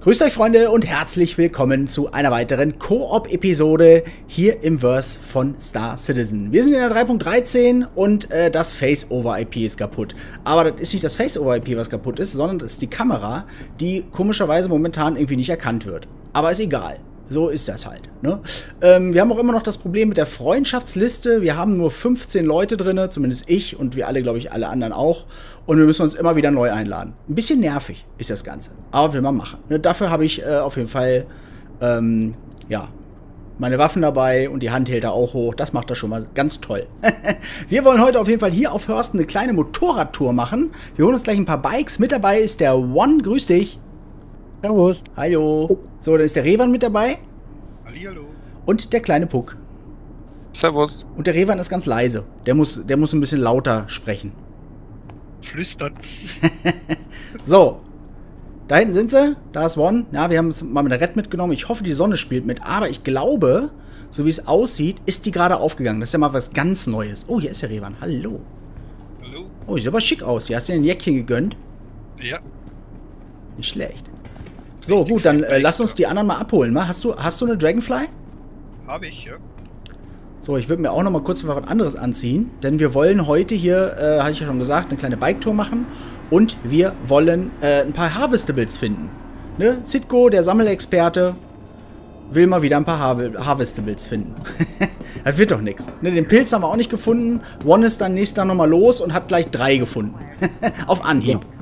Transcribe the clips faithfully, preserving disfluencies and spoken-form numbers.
Grüßt euch, Freunde, und herzlich willkommen zu einer weiteren Koop-Episode hier im Verse von Star Citizen. Wir sind in der drei Punkt dreizehn und äh, das Face-Over-I P ist kaputt. Aber das ist nicht das Face-Over-I P, was kaputt ist, sondern das ist die Kamera, die komischerweise momentan irgendwie nicht erkannt wird. Aber ist egal. So ist das halt. Ne? Ähm, wir haben auch immer noch das Problem mit der Freundschaftsliste. Wir haben nur fünfzehn Leute drin, zumindest ich und wir alle, glaube ich, alle anderen auch. Und wir müssen uns immer wieder neu einladen. Ein bisschen nervig ist das Ganze. Aber will man machen. Ne? Dafür habe ich äh, auf jeden Fall ähm, ja, meine Waffen dabei und die Hand hält er auch hoch. Das macht er schon mal ganz toll. Wir wollen heute auf jeden Fall hier auf Hörsten eine kleine Motorradtour machen. Wir holen uns gleich ein paar Bikes. Mit dabei ist der One. Grüß dich. Servus. Hallo. So, dann ist der Revan mit dabei. Hallihallo. Und der kleine Puck. Servus. Und der Revan ist ganz leise. Der muss, der muss ein bisschen lauter sprechen. Flüstern. So. Da hinten sind sie. Da ist One. Ja, wir haben es mal mit der Red mitgenommen. Ich hoffe, die Sonne spielt mit. Aber ich glaube, so wie es aussieht, ist die gerade aufgegangen. Das ist ja mal was ganz Neues. Oh, hier ist der Revan. Hallo. Hallo. Oh, sieht aber schick aus. Hier hast du dir ein Jäckchen gegönnt. Ja. Nicht schlecht. So, gut, dann äh, lass uns die anderen mal abholen. Mal. Hast du, hast du eine Dragonfly? Habe ich, ja. So, ich würde mir auch noch mal kurz was anderes anziehen. Denn wir wollen heute hier, äh, hatte ich ja schon gesagt, eine kleine Bike-Tour machen. Und wir wollen äh, ein paar Harvestables finden. Ne? Zitko, der Sammelexperte, will mal wieder ein paar Har Harvestables finden. Das wird doch nichts. Ne, den Pilz haben wir auch nicht gefunden. One ist dann nächstes Mal nochmal los und hat gleich drei gefunden. Auf Anhieb. Ja.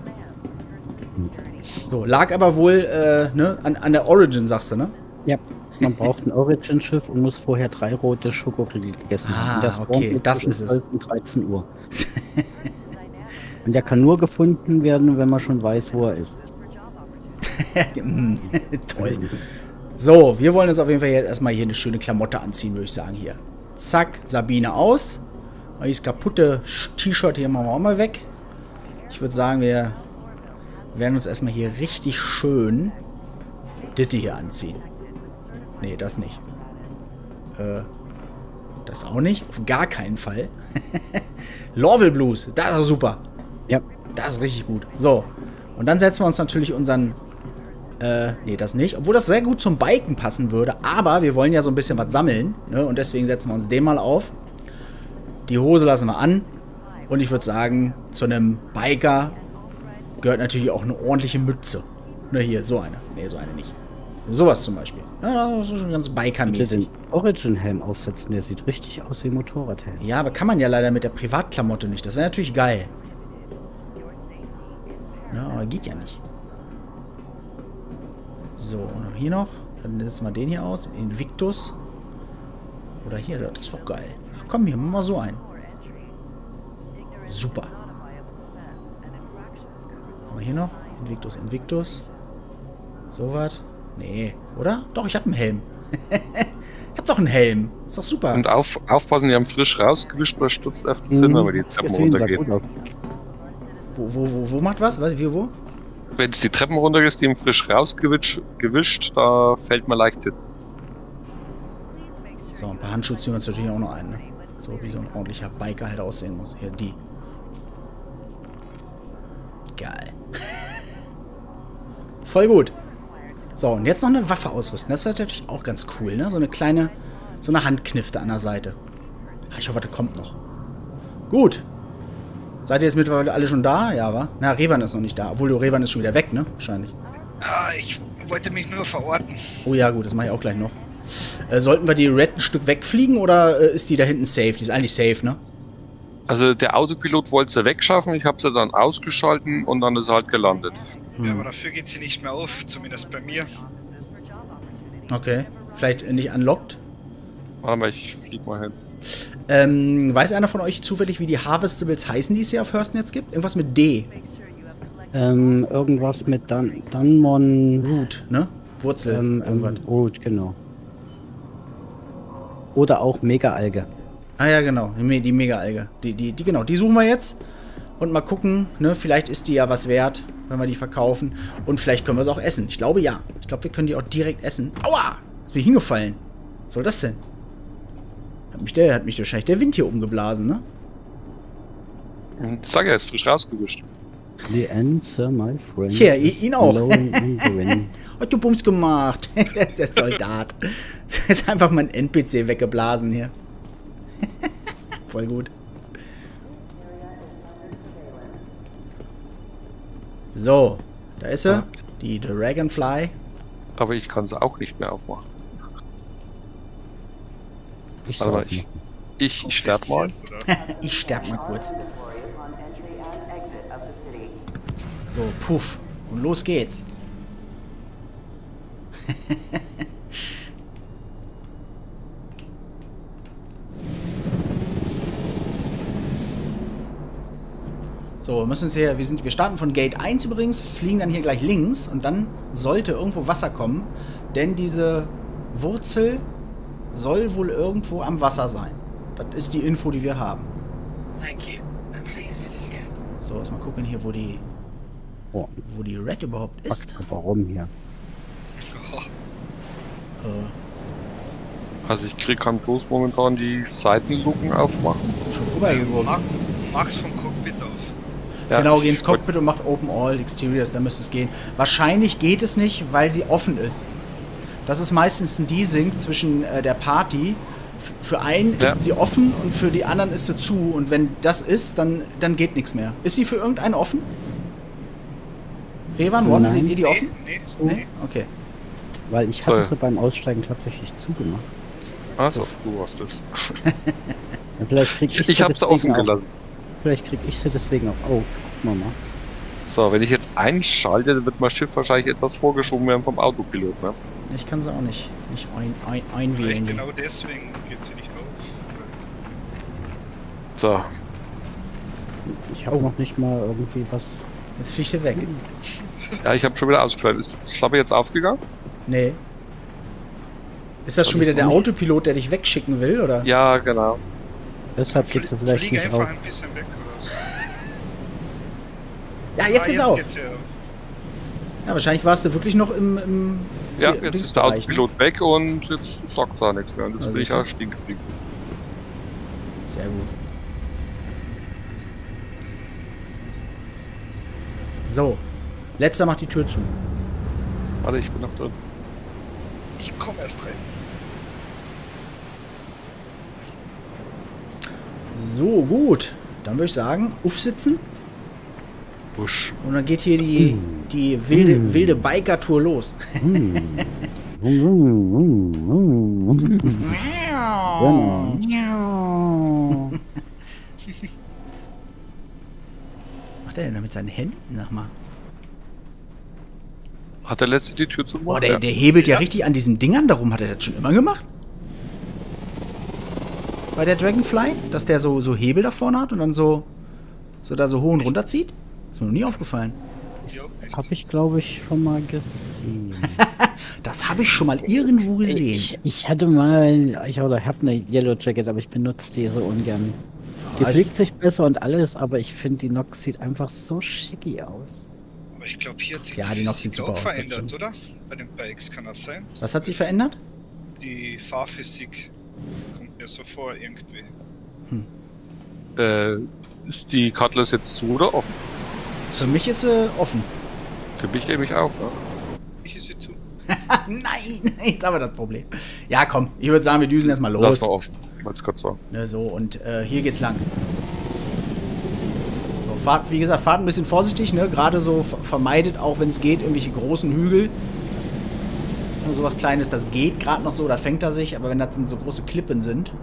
So, lag aber wohl äh, ne, an, an der Origin, sagst du, ne? Ja, man braucht ein Origin-Schiff und muss vorher drei rote Schokoriegel gegessen ah, haben. Das okay, das ist es. Und dreizehn Uhr. Und der kann nur gefunden werden, wenn man schon weiß, wo er ist. Toll. So, wir wollen uns auf jeden Fall jetzt erstmal hier eine schöne Klamotte anziehen, würde ich sagen, hier. Zack, Sabine aus. Und dieses kaputte T-Shirt hier machen wir auch mal weg. Ich würde sagen, wir werden uns erstmal hier richtig schön Ditte hier anziehen. Nee, das nicht. Äh, das auch nicht. Auf gar keinen Fall. Lorville Blues. Das ist super. Ja. Das ist richtig gut. So. Und dann setzen wir uns natürlich unseren... Äh, nee, das nicht. Obwohl das sehr gut zum Biken passen würde. Aber wir wollen ja so ein bisschen was sammeln. Ne? Und deswegen setzen wir uns den mal auf. Die Hose lassen wir an. Und ich würde sagen, zu einem Biker gehört natürlich auch eine ordentliche Mütze. Ne, hier, so eine. Ne, so eine nicht. Sowas zum Beispiel. Ja, das ist schon ganz Biker-mäßig. Den Origin-Helm aufsetzen, der sieht richtig aus wie ein Motorradhelm. Ja, aber kann man ja leider mit der Privatklamotte nicht. Das wäre natürlich geil. Na, aber geht ja nicht. So, und hier noch. Dann setzen wir den hier aus. Invictus. Oder hier, das ist doch geil. Ach komm, hier, machen wir so ein. Super. Haben wir hier noch? Invictus, Invictus. So was? Nee, oder? Doch, ich habe einen Helm. Ich habe doch einen Helm. Ist doch super. Und auf, aufpassen, die haben frisch rausgewischt, weil stürzt auf den Sinn, aber die Treppen runtergehen. Wo, wo, wo, wo macht was? Was? Wie, wo? Wenn es die Treppen runtergeht, die haben frisch rausgewischt, gewischt, da fällt man leicht hin. So, ein paar Handschuhe ziehen wir uns natürlich auch noch ein, ne? So wie so ein ordentlicher Biker halt aussehen muss. Hier, die. Geil. Voll gut. So, und jetzt noch eine Waffe ausrüsten. Das ist natürlich auch ganz cool, ne? So eine kleine, so eine Handknifte an der Seite. Ich hoffe, das kommt noch. Gut. Seid ihr jetzt mittlerweile alle schon da? Ja, wa? Na, Revan ist noch nicht da. Obwohl, du, Revan ist schon wieder weg, ne? Wahrscheinlich. Ah, ich wollte mich nur verorten. Oh ja, gut, das mache ich auch gleich noch. Äh, sollten wir die Red ein Stück wegfliegen oder äh, ist die da hinten safe? Die ist eigentlich safe, ne? Also der Autopilot wollte sie wegschaffen, ich habe sie dann ausgeschalten und dann ist sie halt gelandet. Hm. Ja, aber dafür geht sie nicht mehr auf, zumindest bei mir. Okay. Vielleicht nicht unlocked? Warte mal, ich flieg mal hin. Ähm, weiß einer von euch zufällig, wie die Harvestables heißen, die es hier auf Hörsten jetzt gibt? Irgendwas mit D. Ähm, irgendwas mit Dan Danmon... Root, ne? Wurzel, ähm, irgendwas. Ähm, Root, genau. Oder auch Mega-Alge. Ah ja, genau, die Mega-Alge. Die, die, die, genau, die suchen wir jetzt. Und mal gucken, ne, vielleicht ist die ja was wert, wenn wir die verkaufen. Und vielleicht können wir es auch essen. Ich glaube, ja. Ich glaube, wir können die auch direkt essen. Aua! Ist mir hingefallen. Was soll das denn? Hat mich, der, hat mich wahrscheinlich der Wind hier oben geblasen, ne? Sag ja, ist frisch rausgewischt. The answer, my friend. Hier, ihn auch. Hat du Bums gemacht? Der ist der Soldat. Der ist einfach mal ein N P C weggeblasen hier. Voll gut. So, da ist sie. Die Dragonfly. Aber ich kann sie auch nicht mehr aufmachen. Ich Warte mal, sag ich, ich, ich sterb mal. Ich sterb mal kurz. So, puff. Und los geht's. So, wir müssen uns hier, wir, sind, wir starten von Gate eins übrigens, fliegen dann hier gleich links und dann sollte irgendwo Wasser kommen, denn diese Wurzel soll wohl irgendwo am Wasser sein. Das ist die Info, die wir haben. So, lass mal gucken hier, wo die, Oh, wo die Red überhaupt ist. fuck, warum hier? Äh, Also ich krieg kann bloß momentan die Seitenluken aufmachen. schon rübergeworfen. Mach, mach's vom Cockpit auf. Ja, Genau, geh ich ins Cockpit und macht Open All Exteriors, da müsste es gehen. Wahrscheinlich geht es nicht, weil sie offen ist. Das ist meistens ein Desync zwischen äh, der Party. F für einen Ja. ist sie offen und für die anderen ist sie zu. Und wenn das ist, dann, dann geht nichts mehr. Ist sie für irgendeinen offen? Revan, One, Nein. seht ihr die offen? Nee, So, Nee? Okay. Weil ich hatte Toll. sie beim Aussteigen tatsächlich zugemacht. Also, du hast es. Ja, vielleicht krieg ich, Ich, sie ich hab's deswegen offen auch- gelassen. Vielleicht krieg ich sie deswegen auch auf. Gucken wir mal. So, wenn ich jetzt einschalte, dann wird mein Schiff wahrscheinlich etwas vorgeschoben werden vom Autopilot, ne? Ich kann sie auch nicht, nicht ein, ein, Vielleicht einwählen. genau deswegen geht sie nicht auf. So, Ich habe Oh. noch nicht mal irgendwie was. Jetzt fliegt sie weg. ja, ich habe schon wieder ausgeschaltet. Ist die Klappe jetzt aufgegangen? Nee. Ist das schon wieder der Autopilot, der dich wegschicken will, oder? Ja, genau. Deshalb geht sie vielleicht Fliege nicht einfach auf. ein bisschen weg oder so. Ja, jetzt Ah, geht's auf. geht's ja auf. Ja, wahrscheinlich warst du wirklich noch im, im Ja, im jetzt ist der Dingsbereich, ne? Autopilot weg und jetzt sagt er nichts mehr. Und jetzt Also bin ich siehst du? ja stehen geblieben. Sehr gut. So. Letzter macht die Tür zu. Warte, ich bin noch drin. Ich komme erst rein. So, gut. Dann würde ich sagen, aufsitzen. Wusch. Und dann geht hier die, die wilde, Mm. wilde Biker-Tour los. Hm. Hm, hm, hm, hm. Genau. Was macht er denn da mit seinen Händen? Sag mal. Hat der letzte die Tür zugemacht? Boah, der, Ja. der hebelt ja richtig an diesen Dingern darum. Hat er das schon immer gemacht? Bei der Dragonfly? Dass der so, so Hebel da vorne hat und dann so, so da so hoch und runter zieht? Ist mir noch nie aufgefallen. Ja, echt. Habe ich, glaube ich, schon mal gesehen. Das habe ich schon mal irgendwo gesehen. Ich, ich hatte mal, ich oder habe eine Yellow Jacket, aber ich benutze die so ungern. Die Was? fliegt sich besser und alles, aber ich finde, die Nox sieht einfach so schicki aus. Aber ich glaube, hier hat sich Ja, die Nox sieht Physik super auch aus, das verändert, stimmt. oder? Bei den Bikes kann das sein. Was hat sich verändert? Die Fahrphysik kommt mir so vor irgendwie. Äh, ist die Cutlass jetzt zu oder offen? Für mich ist sie offen. Für mich nämlich auch, ne? Ich ist sie zu. Nein, jetzt haben wir das Problem. Ja, komm, ich würde sagen, wir düsen erstmal Lass los. mal offen. Ich wollte es gerade sagen. Ne, so, und äh, hier geht's lang. So, fahrt, wie gesagt, fahrt ein bisschen vorsichtig, ne? Gerade so ver- vermeidet auch, wenn es geht, irgendwelche großen Hügel. Nur sowas Kleines, das geht gerade noch so, da fängt er sich, aber wenn das so große Klippen sind.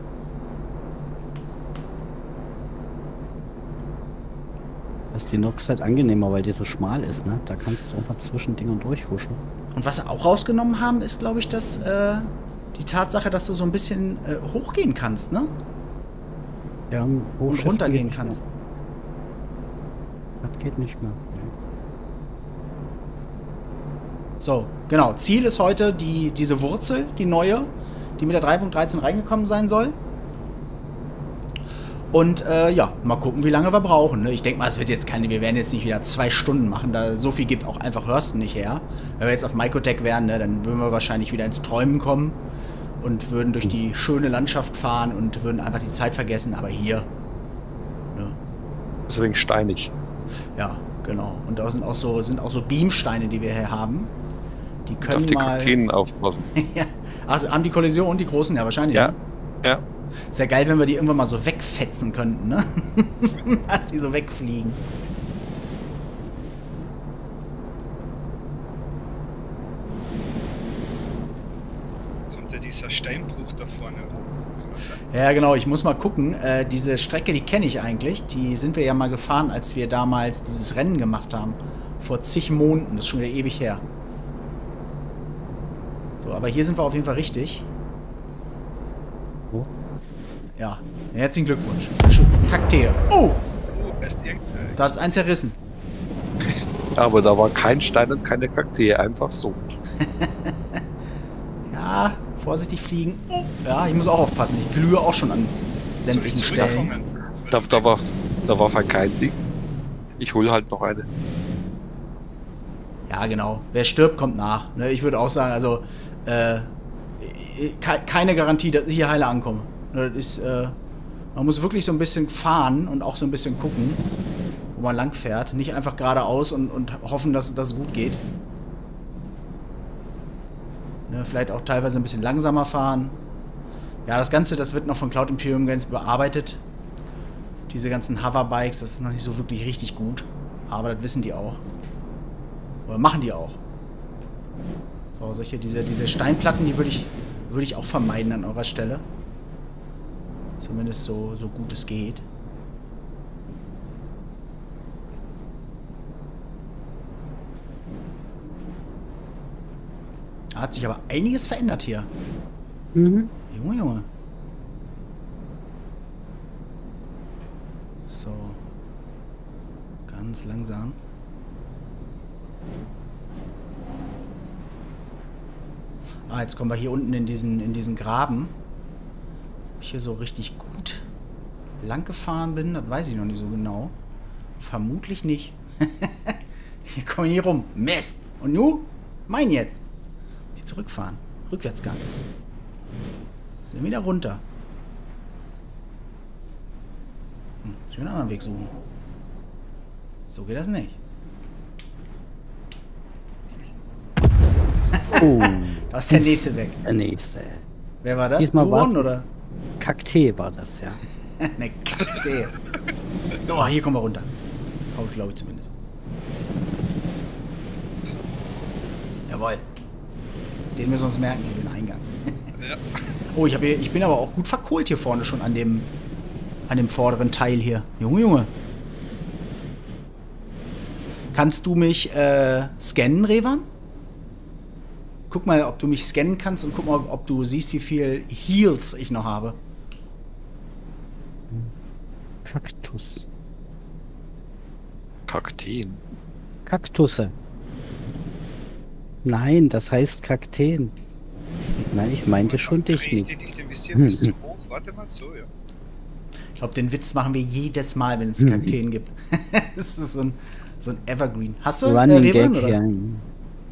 Das ist die Nox halt angenehmer, weil die so schmal ist, ne? Da kannst du auch mal zwischen Dingern durchhuschen. Und was sie auch rausgenommen haben, ist, glaube ich, dass äh, die Tatsache, dass du so ein bisschen äh, hochgehen kannst, ne? Ja, Und hochschiften runtergehen geht kannst. nicht mehr. Das geht nicht mehr. So, genau. Ziel ist heute die, diese Wurzel, die neue, die mit der drei Punkt dreizehn reingekommen sein soll. Und äh, ja, mal gucken, wie lange wir brauchen. Ne? Ich denke mal, es wird jetzt keine, wir werden jetzt nicht wieder zwei Stunden machen, da so viel gibt auch einfach Hörsten nicht her. Wenn wir jetzt auf Microtech wären, ne, dann würden wir wahrscheinlich wieder ins Träumen kommen und würden durch die schöne Landschaft fahren und würden einfach die Zeit vergessen. Aber hier, ne? Deswegen steinig. Ja, genau. Und da sind auch so, sind auch so Beamsteine, die wir hier haben, Die Und auf können die mal... Kakteen aufpassen. Ja. Also haben die Kollision, die großen, ja wahrscheinlich, Ja. ne? Ja. Es wäre geil, wenn wir die irgendwann mal so wegfetzen könnten, ne? Dass die so wegfliegen. Kommt ja dieser Steinbruch da vorne hoch. Ja, genau, ich muss mal gucken. Äh, diese Strecke, die kenne ich eigentlich. Die sind wir ja mal gefahren, als wir damals dieses Rennen gemacht haben. Vor zig Monaten. Das ist schon wieder ewig her. So, aber hier sind wir auf jeden Fall richtig. Wo? Ja, herzlichen Glückwunsch. Kakteen. Oh! Oh, erst irgendein. Da hat es eins zerrissen. Aber da war kein Stein und keine Kakteen, einfach so. Ja, vorsichtig fliegen. Oh, ja, ich muss auch aufpassen. Ich glühe auch schon an sämtlichen Stellen. Da, da war da war kein Ding. Ich hole halt noch eine. Ja, genau. Wer stirbt, kommt nach. Ne, ich würde auch sagen, also äh, ke keine Garantie, dass ich hier heile ankomme. Ne, das ist, äh, man muss wirklich so ein bisschen fahren und auch so ein bisschen gucken, wo man lang fährt. Nicht einfach geradeaus und, und hoffen, dass, dass es gut geht. Ne, vielleicht auch teilweise ein bisschen langsamer fahren. Ja, das Ganze, das wird noch von Cloud Imperium Games bearbeitet. Diese ganzen Hoverbikes, das ist noch nicht so wirklich richtig gut. Aber das wissen die auch. Oder machen die auch. So, solche, diese, diese Steinplatten, die würde ich, würde ich auch vermeiden an eurer Stelle. Zumindest so, so gut es geht. Da hat sich aber einiges verändert hier. Mhm. Junge, Junge. So. Ganz langsam. Ah, jetzt kommen wir hier unten in diesen, in diesen Graben. Ob ich hier so richtig gut lang gefahren bin, das weiß ich noch nicht so genau. Vermutlich nicht. Hier komme ich nie rum. Mist. Und nu? Mein jetzt. Ich zurückfahren. Rückwärtsgang. Sind wieder runter. Hm, ich will einen anderen Weg suchen. So geht das nicht. Oh, Was ist der nächste weg? der nächste. Wer war das? Diesmal Duon, war's- oder? Kaktee war das, ja. Ne, Kakteen. So, hier kommen wir runter. Hoffe ich, glaube ich zumindest. Jawohl. Den müssen wir uns merken, hier den Eingang. Ja. Oh, ich, hab hier, ich bin aber auch gut verkohlt hier vorne schon an dem, an dem vorderen Teil hier. Junge, Junge. Kannst du mich äh, scannen, Revan? Guck mal, ob du mich scannen kannst und guck mal, ob du siehst, wie viel Heals ich noch habe. Kaktus. Kakteen. Kaktusse. Nein, das heißt Kakteen. Nein, ich meinte schon dich Dreh ich nicht. die nicht ein bisschen bis zu hoch? Warte mal, so, ja. Ich glaube, den Witz machen wir jedes Mal, wenn es Mhm. Kakteen gibt. Das ist so ein, so ein Evergreen. Hast du Running äh, Revan, Gag, oder? ja. Haben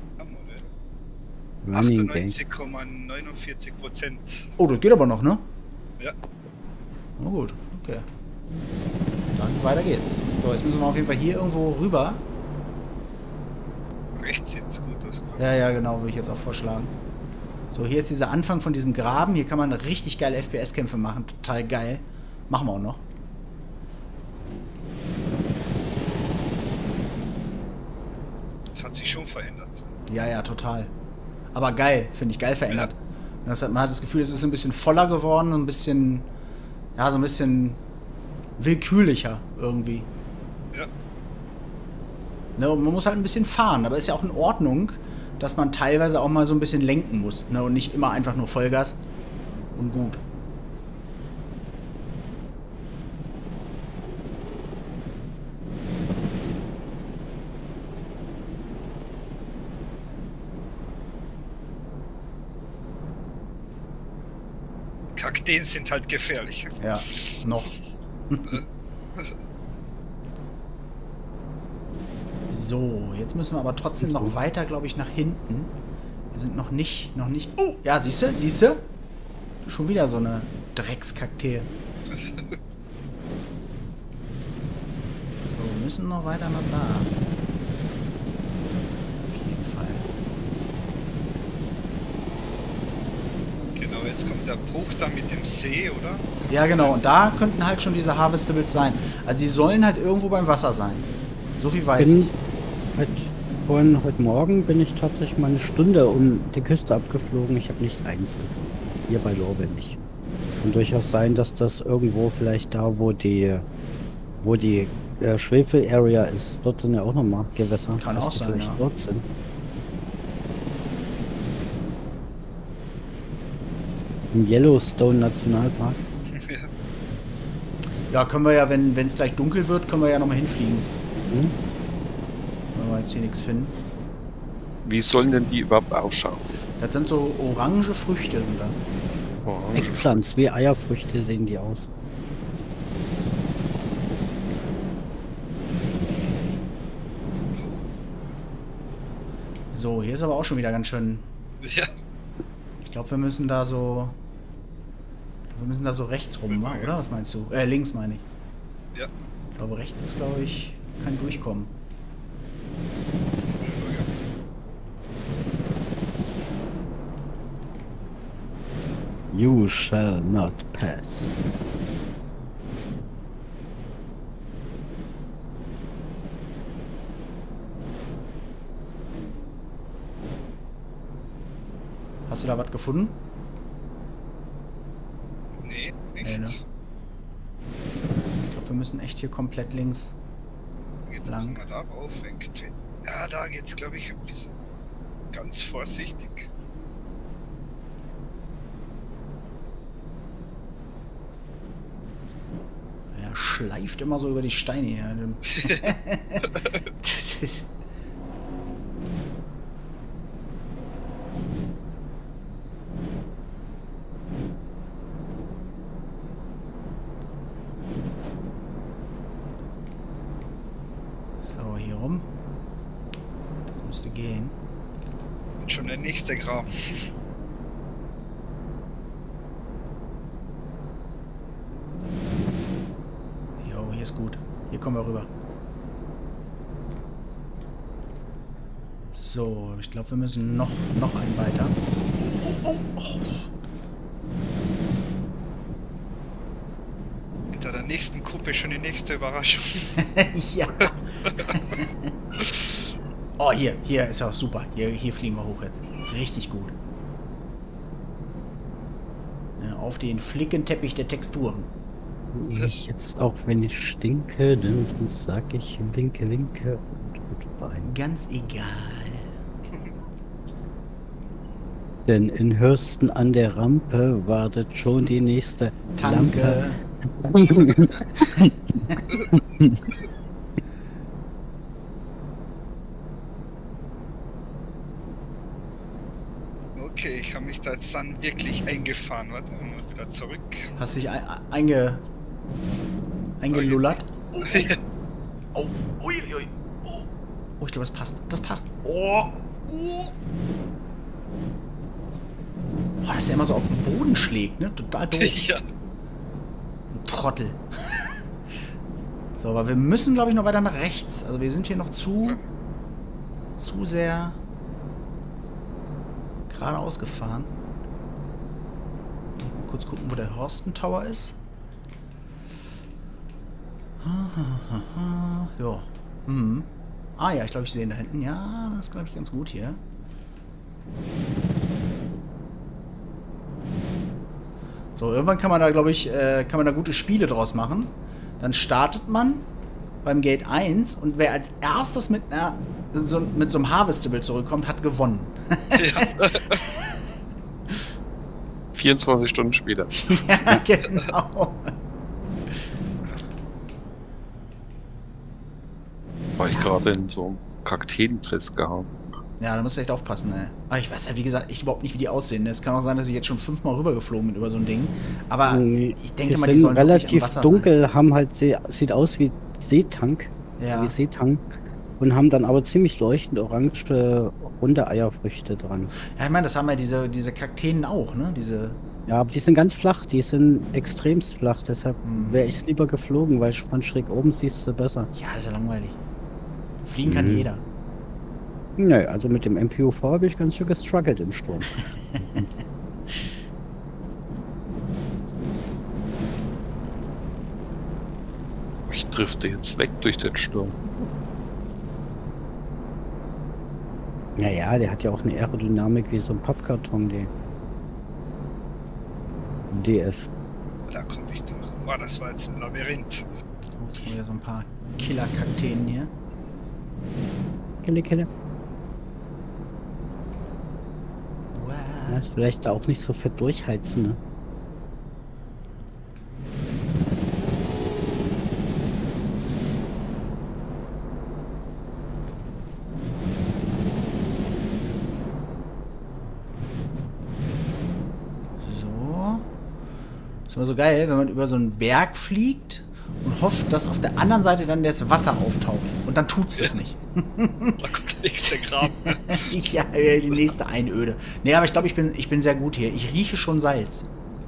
wir, ne? Running Gag. achtundneunzig Komma neunundvierzig Prozent. Oh, das geht aber noch, ne? Ja. Na gut, okay. Dann weiter geht's. So, jetzt müssen wir auf jeden Fall hier irgendwo rüber. Rechts sieht's gut aus. glaub ich. Ja, ja, genau, würde ich jetzt auch vorschlagen. So, hier ist dieser Anfang von diesem Graben. Hier kann man richtig geile F P S-Kämpfe machen. Total geil. Machen wir auch noch. Das hat sich schon verändert. Ja, ja, total. Aber geil, finde ich geil verändert. Und das hat, man hat das Gefühl, es ist ein bisschen voller geworden, ein bisschen, ja, so ein bisschen willkürlicher irgendwie. Ja. Ne, und man muss halt ein bisschen fahren, aber ist ja auch in Ordnung, dass man teilweise auch mal so ein bisschen lenken muss, ne, und nicht immer einfach nur Vollgas und gut. Kakteen sind halt gefährlich. Ja, noch. So, jetzt müssen wir aber trotzdem noch weiter, glaube ich, nach hinten. Wir sind noch nicht, noch nicht... Oh, ja, siehst du, siehst du? Schon wieder so eine Dreckskaktee. So, wir müssen noch weiter nach da. Auf jeden Fall. Aber jetzt kommt der Bruch da mit dem See, oder? Ja, genau. Und da könnten halt schon diese Harvestables sein. Also die sollen halt irgendwo beim Wasser sein. So viel weiß Bin ich. heute, vorhin, heute Morgen bin ich tatsächlich mal eine Stunde um die Küste abgeflogen. Ich habe nicht eins gefunden. Hier bei Lorbe nicht. Kann durchaus sein, dass das irgendwo vielleicht da, wo die, wo die äh, Schwefel-Area ist, dort sind ja auch nochmal Gewässer. Kann dass auch die sein, vielleicht ja. dort sind. Im Yellowstone Nationalpark. Ja. Ja, können wir ja, wenn es gleich dunkel wird, können wir ja nochmal hinfliegen. Hm? Wenn wir jetzt hier nichts finden. Wie sollen denn die überhaupt ausschauen? Das sind so orange Früchte, sind das. Orange. Eggplants, wie Eierfrüchte sehen die aus. So, hier ist aber auch schon wieder ganz schön. Ja. Ich glaube, wir müssen da so. Wir müssen da so rechts rum, wa? Oder? Was meinst du? Äh, links meine ich. Ja. Ich glaube, rechts ist, glaube ich, kein Durchkommen. You shall not pass. Hast du da was gefunden? Nee, nicht. Nee, ne? Ich glaube, wir müssen echt hier komplett links. Jetzt Lang. müssen wir da rauf. irgendwie. Ja, da geht's, glaube ich, ein bisschen ganz vorsichtig. Er schleift immer so über die Steine hier. Das ist. So, hier rum. Das müsste gehen. Und schon der nächste Graben. Jo, hier ist gut. Hier kommen wir rüber. So, ich glaube, wir müssen noch, noch einen weiter. Oh, oh, oh. Hinter der nächsten Kuppe schon die nächste Überraschung. Ja. Oh, hier, hier ist auch super. Hier, hier fliegen wir hoch jetzt. Richtig gut. Ja, auf den Flickenteppich der Texturen. Ich jetzt auch, wenn ich stinke, dann sag ich winke, winke und goodbye. Ganz egal. Denn in Hürsten an der Rampe wartet schon die nächste Tanke. Lampe. Okay, ich habe mich da jetzt dann wirklich eingefahren. Warte mal, wieder zurück. Hast dich ein, einge, eingelullert? Oh, oh. Oh, ui, ui. Oh. Oh, ich glaube, das passt. Das passt. Oh. Oh. Oh, dass der immer so auf den Boden schlägt, ne? Total doof. Ja. Ein Trottel. So, aber wir müssen, glaube ich, noch weiter nach rechts. Also wir sind hier noch zu, zu sehr geradeaus gefahren. Mal kurz gucken, wo der Horsten Tower ist. Ja. Hm. Ah ja, ich glaube, ich sehe ihn da hinten. Ja, das ist, glaube ich, ganz gut hier. So, irgendwann kann man da, glaube ich, äh, kann man da gute Spiele draus machen. Dann startet man beim Gate eins und wer als erstes mit, einer, so, mit so einem Harvestable zurückkommt, hat gewonnen. Ja. vierundzwanzig Stunden später. Ja, genau. War ich gerade in so einem Kakteen festgehauen. Ja, da musst du echt aufpassen, ey. Aber ich weiß ja, wie gesagt, ich überhaupt nicht, wie die aussehen. Ne? Es kann auch sein, dass ich jetzt schon fünfmal rübergeflogen bin über so ein Ding. Aber ich denke die mal, die sind sollen wirklich am relativ Wasser dunkel, sein. Haben halt See, sieht aus wie Seetank, Ja. wie Seetank und haben dann aber ziemlich leuchtend orange runde Eierfrüchte dran. Ja, ich meine, das haben ja diese, diese Kakteen auch, ne? Diese. Ja, aber die sind ganz flach, die sind extremst flach, deshalb Hm. wäre ich lieber geflogen, weil von schräg oben siehst du besser. Ja, das ist ja langweilig. Fliegen kann Mhm. jeder. Nö, also mit dem M P U V habe ich ganz schön gestruggelt im Sturm. drifte jetzt weg durch den Sturm. Naja, der hat ja auch eine Aerodynamik wie so ein Pappkarton, die D F. Da komme ich durch. Boah, das war jetzt ein Labyrinth. Oh, jetzt haben wir so ein paar Killer-Kakteen hier. Kille, Kille. Wow. Ja, ist vielleicht da auch nicht so fett durchheizen, ne? So. Ist immer so geil, wenn man über so einen Berg fliegt und hofft, dass auf der anderen Seite dann das Wasser auftaucht. Und dann tut's es nicht. Da kommt der nächste Graben. Ja, die nächste Einöde. Nee, aber ich glaube, ich bin, ich bin sehr gut hier. Ich rieche schon Salz.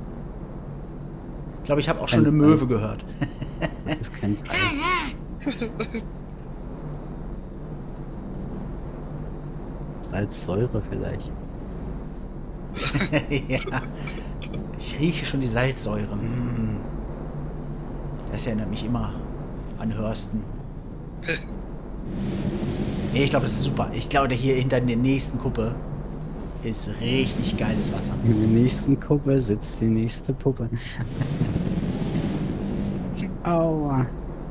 Ich glaube, ich habe auch schon eine Möwe gehört. Das ist kein Salz. Salzsäure vielleicht. Ja. Ich rieche schon die Salzsäure. Mm. Das erinnert mich immer an Hörsten. Nee, ich glaube, es ist super. Ich glaube, hier hinter der nächsten Kuppe ist richtig geiles Wasser. In der nächsten Kuppe sitzt die nächste Puppe. Aua.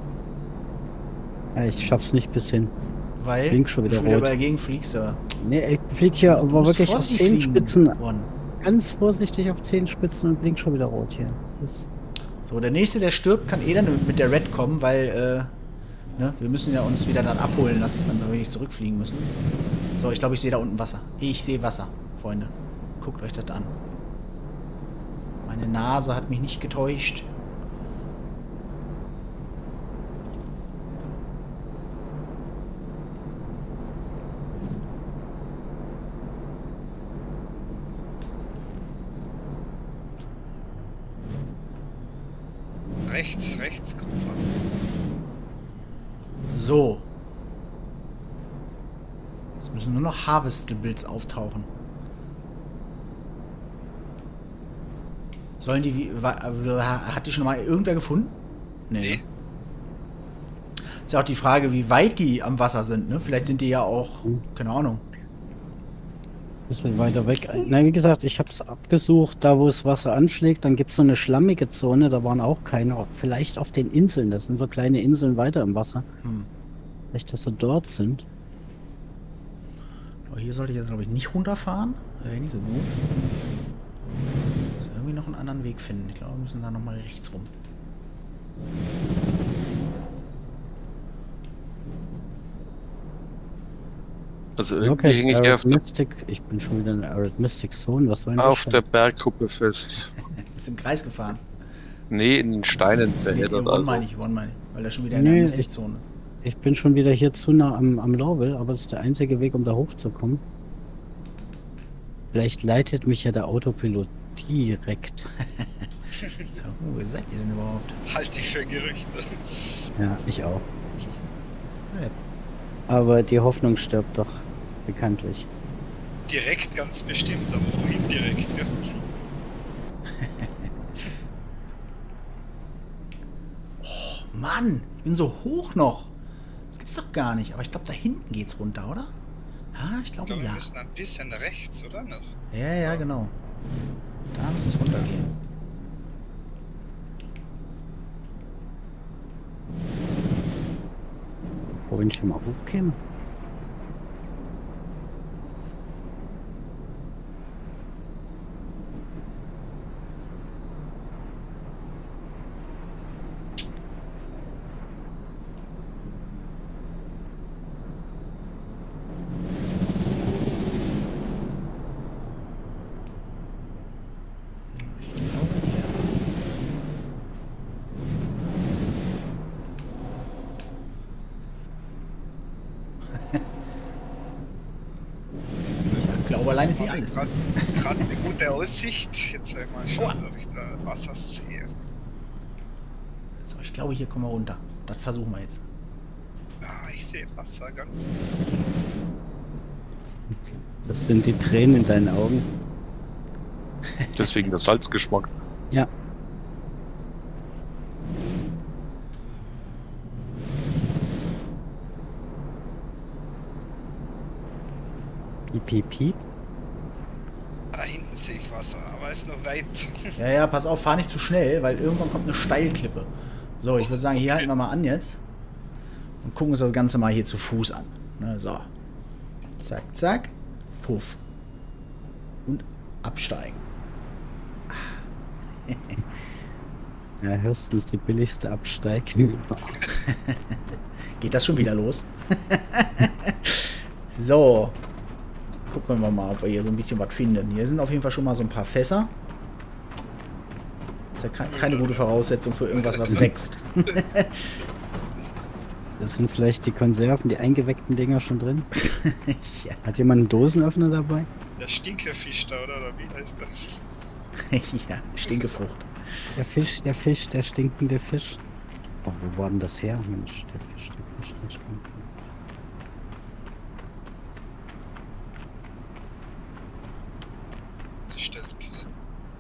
Ja, ich schaff's nicht bis hin. Weil Blink schon wieder du schon wieder rot. dagegen fliegst, oder? Nee, ich flieg hier aber musst wirklich auf vorsichtig Zehenspitzen. fliegen, Ron. Ganz vorsichtig auf Zehenspitzen und blink schon wieder rot hier. Das So, der nächste, der stirbt, kann eh dann mit der Red kommen, weil, äh, ne, wir müssen ja uns wieder dann abholen lassen, wenn wir nicht zurückfliegen müssen. So, ich glaube, ich sehe da unten Wasser. Ich sehe Wasser, Freunde. Guckt euch das an. Meine Nase hat mich nicht getäuscht. Rechts, rechts, Kupfer. So. Jetzt müssen nur noch Harvestables auftauchen. Sollen die... Wie, wa- hat die schon mal irgendwer gefunden? Nee. Ist ja auch die Frage, wie weit die am Wasser sind, ne? Vielleicht sind die ja auch... Keine Ahnung. bisschen weiter weg. Nein, wie gesagt, ich habe es abgesucht, da wo das Wasser anschlägt, dann gibt es so eine schlammige Zone, da waren auch keine. Vielleicht auf den Inseln, das sind so kleine Inseln weiter im Wasser. Hm. Vielleicht, dass sie dort sind. Aber hier sollte ich jetzt, glaube ich, nicht runterfahren. Wäre nicht so gut. Muss irgendwie noch einen anderen Weg finden. Ich glaube, wir müssen da nochmal rechts rum. Also irgendwie Okay, hänge ich hier auf, der, Arithmetic, ich bin schon wieder in der Arithmetic Zone, was soll denn das auf sein? der Bergkuppe fest. Ist im Kreis gefahren. Nee, in den Steinen Nee, verheddert. One Also. meine ich, One meine ich. Weil er schon wieder in Nee, der ich- Mystic-Zone ist. Ich bin schon wieder hier zu nah am, am Lorwell, aber das ist der einzige Weg, um da hochzukommen. Vielleicht leitet mich ja der Autopilot direkt. So, wo seid ihr denn überhaupt? Halt dich für Gerüchte. Ja, ich auch. Ja, Aber die Hoffnung stirbt doch, bekanntlich. Direkt ganz bestimmt, aber auch indirekt. Ja. Mann, ich bin so hoch noch. Das gibt's doch gar nicht. Aber ich glaube, da hinten geht's runter, oder? Ah, ich Ich glaube, glaube, wir ja. müssen ein bisschen rechts, oder noch? Ja, ja, genau. Da muss es runtergehen. Wohin ich mal hochkäme? Ich glaube, hier. Ich glaube, allein ist nicht alles. Ne? Gerade eine gute Aussicht. Jetzt werde ich mal schauen, ob ich da Wasser sehe. So, ich glaube, hier kommen wir runter. Das versuchen wir jetzt. Ah, ich sehe Wasser ganz. Das sind die Tränen in deinen Augen. Deswegen der Salzgeschmack. Ja. Piep, piep. Da hinten sehe ich Wasser, aber es ist noch weit. Ja, ja, pass auf, fahr nicht zu schnell, weil irgendwann kommt eine Steilklippe. So, ich würde sagen, hier halten wir mal an jetzt. Und gucken uns das Ganze mal hier zu Fuß an. Ne, so. Zack, zack. Puff. Und absteigen. Ja, höchstens die billigste Absteigung. Geht das schon wieder los? So. Gucken wir mal, ob wir hier so ein bisschen was finden. Hier sind auf jeden Fall schon mal so ein paar Fässer. Ist ja ke keine gute Voraussetzung für irgendwas, was wächst. Das sind vielleicht die Konserven, die eingeweckten Dinger schon drin. Ja. Hat jemand einen Dosenöffner dabei? Der Stinkerfisch da, oder? Oder wie heißt das? Ja, Stinkefrucht. Der Fisch, der Fisch, der stinkende Fisch. Oh, wo war denn das her? Mensch, der Fisch, der Fisch, der stinkende. Die Stellkiste.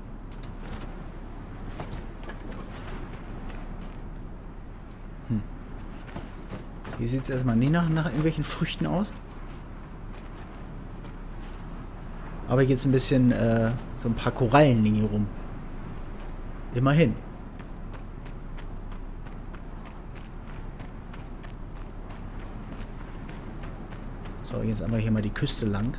Hier sieht es erstmal nicht nach, nach irgendwelchen Früchten aus. Aber hier geht es ein bisschen, äh, so ein paar Korallenlinge rum. Immerhin. So, jetzt einmal hier mal die Küste lang.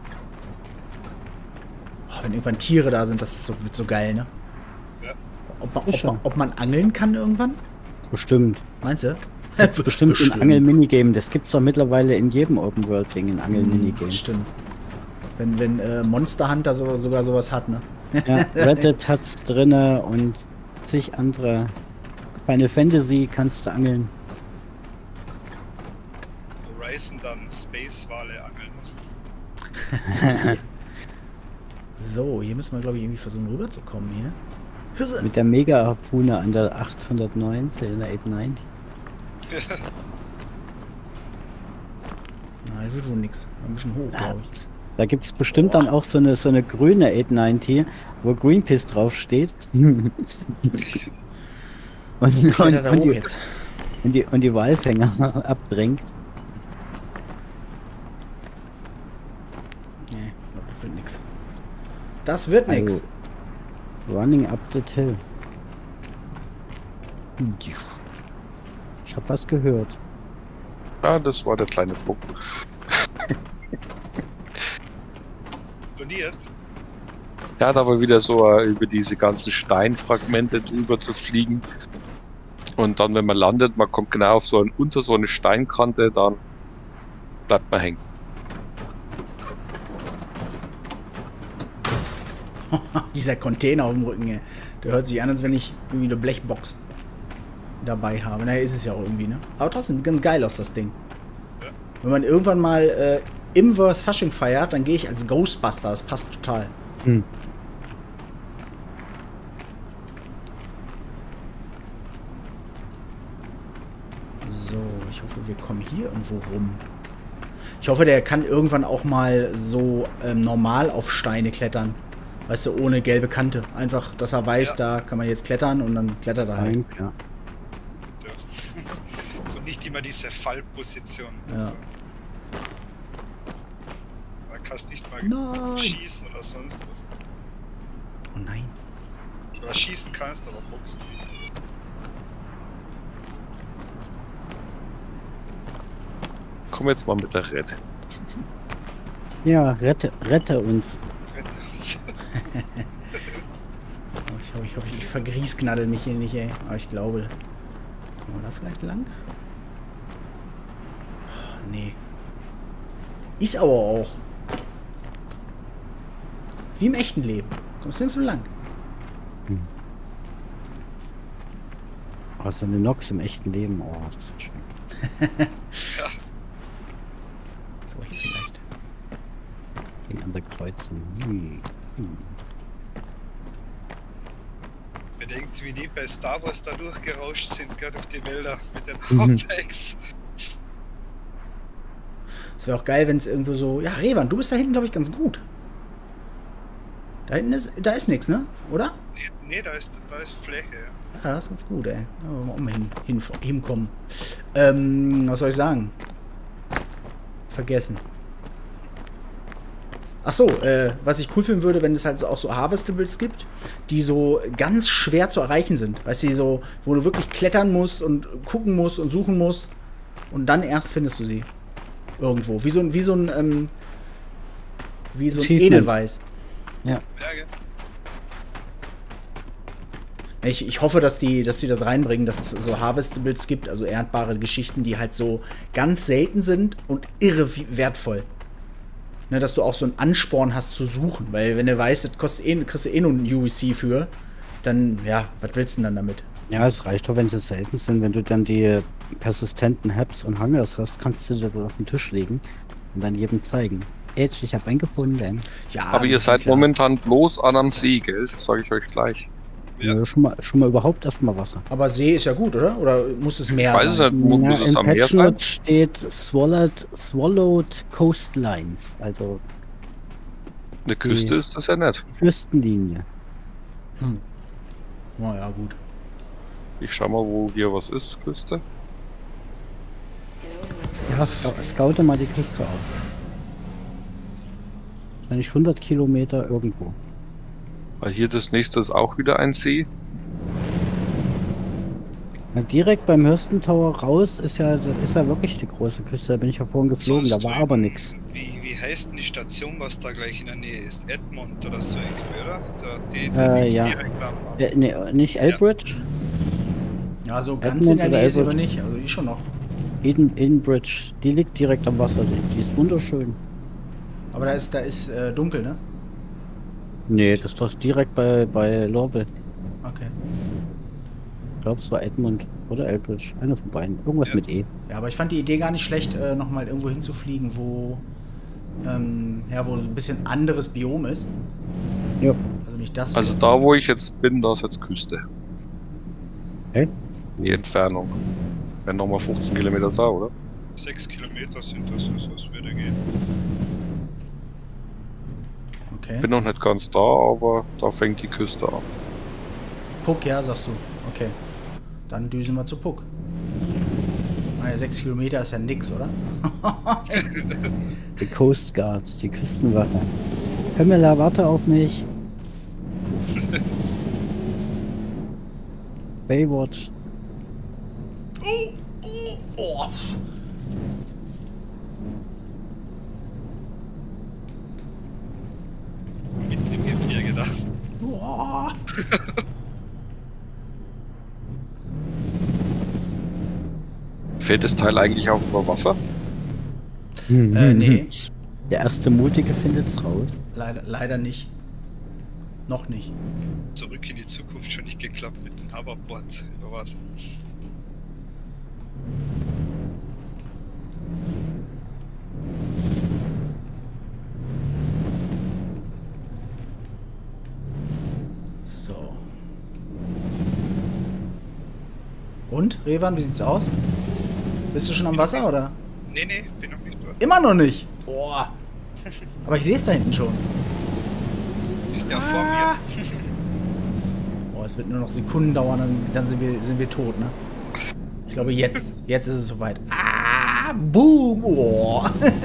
Oh, wenn irgendwann Tiere da sind, das ist so, wird so geil, ne? Ja. Ob man, ob, man, ob man angeln kann irgendwann? Bestimmt. Meinst du? Bestimmt, Bestimmt. ein Angel-Minigame. Das gibt's doch mittlerweile in jedem Open-World-Ding, ein Angel-Minigame. Stimmt. Wenn, wenn äh, Monster Hunter so, sogar sowas hat, ne? Ja, Reddit hat's drinne und zig andere. Final Fantasy kannst du angeln. Horizon dann Space-Wale angeln. So, hier müssen wir, glaube ich, irgendwie versuchen rüberzukommen hier. Hüsse. Mit der Mega-Harpune an der achthundertneunzehn, in der achthundertneunzig. Na, das wird wohl nix. Ein bisschen hoch, glaube ich. Da gibt es bestimmt dann auch so eine, so eine grüne achthundertneunzig, wo Greenpeace draufsteht. und, und, da und, hoch die, jetzt. und, die, und die Walfänger abdrängt. Nee, das wird nix. Das wird nix. Also, running up the hill. Ich hab was gehört. Ja, das war der kleine Punkt. Explodiert. Ja, da war wieder so äh, über diese ganzen Steinfragmente drüber zu fliegen. Und dann, wenn man landet, man kommt genau auf so ein, unter so eine Steinkante, dann bleibt man hängen. Dieser Container auf dem Rücken, ey. Der hört sich an, als wenn ich irgendwie eine Blechbox dabei habe. Naja, ist es ja auch irgendwie, ne? Aber trotzdem, ganz geil aus das Ding. Ja. Wenn man irgendwann mal äh, im Verse Fasching feiert, dann gehe ich als Ghostbuster. Das passt total. Hm. So, ich hoffe, wir kommen hier irgendwo rum. Ich hoffe, der kann irgendwann auch mal so ähm, normal auf Steine klettern. Weißt du, ohne gelbe Kante. Einfach, dass er weiß, Ja. da kann man jetzt klettern und dann klettert er halt. Nein, ja. Ja. Und nicht immer diese Fallposition. Ja. Also, da kannst du nicht mal Nein. schießen oder sonst was. Oh nein. Oder schießen kannst, aber boxen nicht. Komm jetzt mal mit der Red. Ja, rette, rette uns. Oh, ich hoffe, ich, hoffe, ich vergrießknaddel mich hier nicht, ey. Aber ich glaube. Kommen wir da vielleicht lang? Oh, nee. Ist aber auch. Wie im echten Leben. Kommst du nicht so lang? Hm. Oh, so eine Nox im echten Leben. Oh, das ist schön. Ja. So, hier vielleicht. Gegen andere Kreuzen. Hm. Hm. Bedenkt, wie die bei Star Wars da durchgerauscht sind, gerade durch die Wälder mit den Mhm. Outbacks. Es wäre auch geil, wenn es irgendwo so... Ja, Revan, du bist da hinten, glaube ich, ganz gut. Da hinten ist... Da ist nichts, ne? Oder? Nee, nee, da ist, da ist Fläche. Ja, das ist ganz gut, ey. Ja, mal um hin, hin, hinkommen. Ähm, was soll ich sagen? Vergessen. Ach so, äh, was ich cool finden würde, wenn es halt so auch so Harvestables gibt, die so ganz schwer zu erreichen sind. Weißt du, so, wo du wirklich klettern musst und gucken musst und suchen musst und dann erst findest du sie. Irgendwo. Wie so ein, wie so ein, ähm, wie so ein Achievement. Edelweiß. Ja. Berge. Ich, ich hoffe, dass die, dass die das reinbringen, dass es so Harvestables gibt, also ernterbare Geschichten, die halt so ganz selten sind und irre wertvoll. Ne, dass du auch so einen Ansporn hast zu suchen, weil wenn du weißt, das kostet eh, kriegst du eh nur ein U E C für, dann, ja, was willst du denn dann damit? Ja, es reicht doch, wenn sie selten sind. Wenn du dann die persistenten Habs und Hangers hast, kannst du das auf den Tisch legen und dann jedem zeigen. Edge, ich hab einen gefunden. Ja, Aber ihr seid klar. momentan bloß an am See, gell? Das sage ich euch gleich. Ja. Ja. Schon mal, schon mal überhaupt erstmal Wasser. Aber See ist ja gut, oder? Oder muss es mehr Weiß es sein? nicht, mu- muss Ja, es im am Meer Patch sein? Notes steht Swallowed, Swallowed Coastlines, also Eine Küste ist das ja nicht. Küstenlinie. Na ja, gut. Ich schau mal, wo hier was ist, Küste. Ja, scou scoute mal die Küste auf. Wahrscheinlich hundert Kilometer irgendwo. Weil hier das nächste ist auch wieder ein See. Na, direkt beim Hürsten Tower raus ist ja, ist ja wirklich die große Küste. Da bin ich ja vorhin geflogen, da Sonst war drüben, aber nichts. Wie, wie heißt denn die Station, was da gleich in der Nähe ist? Edmond oder so irgendwie, oder? Da, die, die Äh, liegt ja. direkt am am- Äh, nee, nicht Elbridge? Ja, so ganz Edmund in der oder Nähe ist sie aber Elbert? nicht. Also die schon noch. Eden, Edenbridge, die liegt direkt am Wasser. Die, die ist wunderschön. Aber da ist, da ist äh, dunkel, ne? Nee, das ist doch direkt bei, bei Lorville. Okay. Ich glaube, es war Edmund oder Elbridge. Einer von beiden. Irgendwas Ja. mit E. Ja, aber ich fand die Idee gar nicht schlecht, äh, nochmal irgendwo hinzufliegen, wo, ähm, ja, wo ein bisschen anderes Biom ist. Ja. Also nicht das. Also hier. da, wo ich jetzt bin, da ist jetzt Küste. Hä? Die Entfernung. Wenn nochmal fünfzehn Kilometer da, oder? Sechs Kilometer sind das, also es würde gehen. Okay. Bin noch nicht ganz da, aber da fängt die Küste an. Puck, ja, sagst du. Okay. Dann düsen wir zu Puck. Meine sechs Kilometer ist ja nix, oder? Die Coast Guards, die Küstenwache. Pamela, warte auf mich. Baywatch. Oh, oh, oh. Mitten im Gebirge da. Oh. Fährt das Teil eigentlich auch über Wasser? Äh, nee. Der erste Mutige findet's raus. Leider, leider nicht. Noch nicht. Zurück in die Zukunft schon nicht geklappt mit dem Hoverboard über Wasser. So. Und, Revan, wie sieht's aus? Bist du schon am Wasser, oder? Nee, nee, bin noch nicht dort. Immer noch nicht. Boah. Aber ich sehe es da hinten schon. Ist der vor mir? Boah, es wird nur noch Sekunden dauern, dann, dann sind, wir, sind wir tot, ne? Ich glaube, jetzt. Jetzt ist es soweit. Ah, boom. Oh.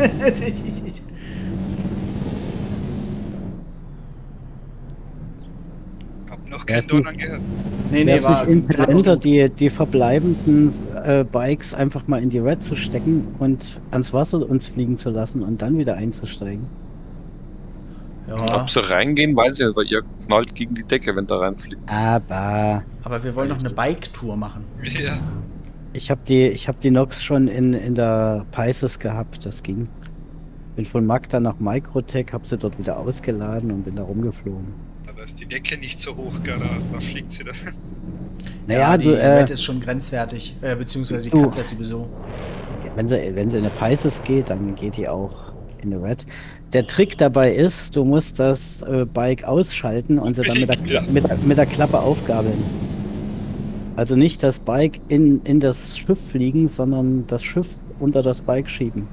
Hab noch Ja, kein ist gut. Donnern gehört. nee, nee, Wäre es war nicht intelligenter, grad die, die verbleibenden äh, Bikes einfach mal in die Red zu stecken und ans Wasser uns fliegen zu lassen und dann wieder einzusteigen? noch- Ja, Ob sie reingehen, weiß ich nicht, weil ihr knallt gegen die Decke, wenn da reinfliegt. Aber aber wir wollen noch eine Bike-Tour machen. Ja, ich habe die, ich habe die Nox schon in, in der Pisces gehabt, das ging. Bin von Magda nach Microtech, habe sie dort wieder ausgeladen und bin da rumgeflogen. da ist die Decke nicht so hoch, gell, da, da fliegt sie da. Naja, die du, äh, Red ist schon grenzwertig. Äh, beziehungsweise die du- Cutlass sowieso. wenn sie, wenn sie in eine Pisces geht, dann geht die auch in eine Red. Der Trick dabei ist, du musst das äh, Bike ausschalten und sie dann mit der, Ja. Kla mit, mit der Klappe aufgabeln. Also nicht das Bike in, in das Schiff fliegen, sondern das Schiff unter das Bike schieben.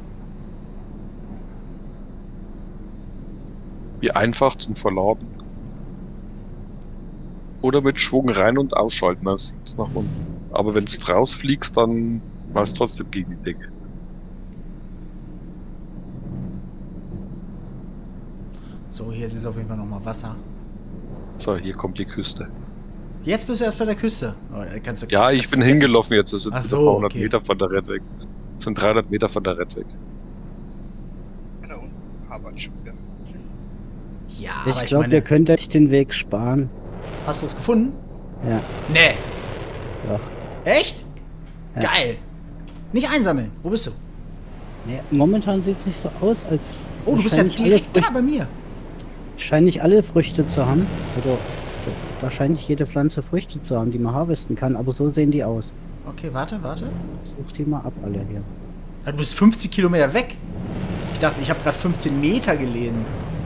Wie einfach zum Verladen. Oder mit Schwung rein und ausschalten, dann sieht's nach unten. Aber wenn du rausfliegst, dann machst du trotzdem gegen die Decke. So, hier ist jetzt auf jeden Fall nochmal Wasser. So, hier kommt die Küste. Jetzt bist du erst bei der Küste. Oh, da kannst du, Ja, kannst ich bin vergessen. hingelaufen jetzt. Das sind Ach so, so, ein paar hundert okay. Meter von der Red weg. Das sind dreihundert Meter von der Red weg. Da unten Harvard schon wieder. Ja, Ich aber ich glaube, ihr meine, könnt euch den Weg sparen. hast du es gefunden? Ja, Nee. doch. Echt? Ja. Geil. Nicht einsammeln. Wo bist du? Nee, momentan sieht es nicht so aus, als Oh, du bist ja scheinen nicht alle direkt da Früchte- bei mir. scheinen nicht alle Früchte zu haben. Also, da scheint nicht jede Pflanze Früchte zu haben, die man harvesten kann, aber so sehen die aus. Okay, warte, warte. Such die mal ab, alle hier. Ah, du bist fünfzig Kilometer weg. Ich dachte, ich habe gerade fünfzehn Meter gelesen.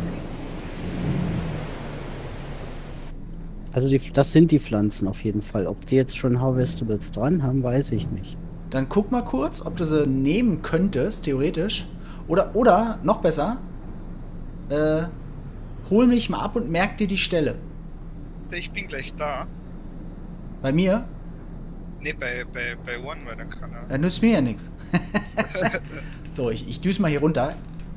Also, die, das sind die Pflanzen auf jeden Fall. Ob die jetzt schon Harvestables dran haben, weiß ich nicht. Dann guck mal kurz, ob du sie nehmen könntest, theoretisch. Oder, oder, noch besser, äh, hol mich mal ab und merk dir die Stelle. Ich bin gleich da. Bei mir, Ne, bei, bei, bei One, weil dann kann er. äh, nützt mir ja nichts. So, ich, ich düse mal hier runter.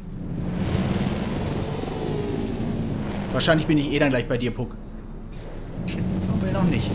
Wahrscheinlich bin ich eh dann gleich bei dir, Puck. Aber noch nicht.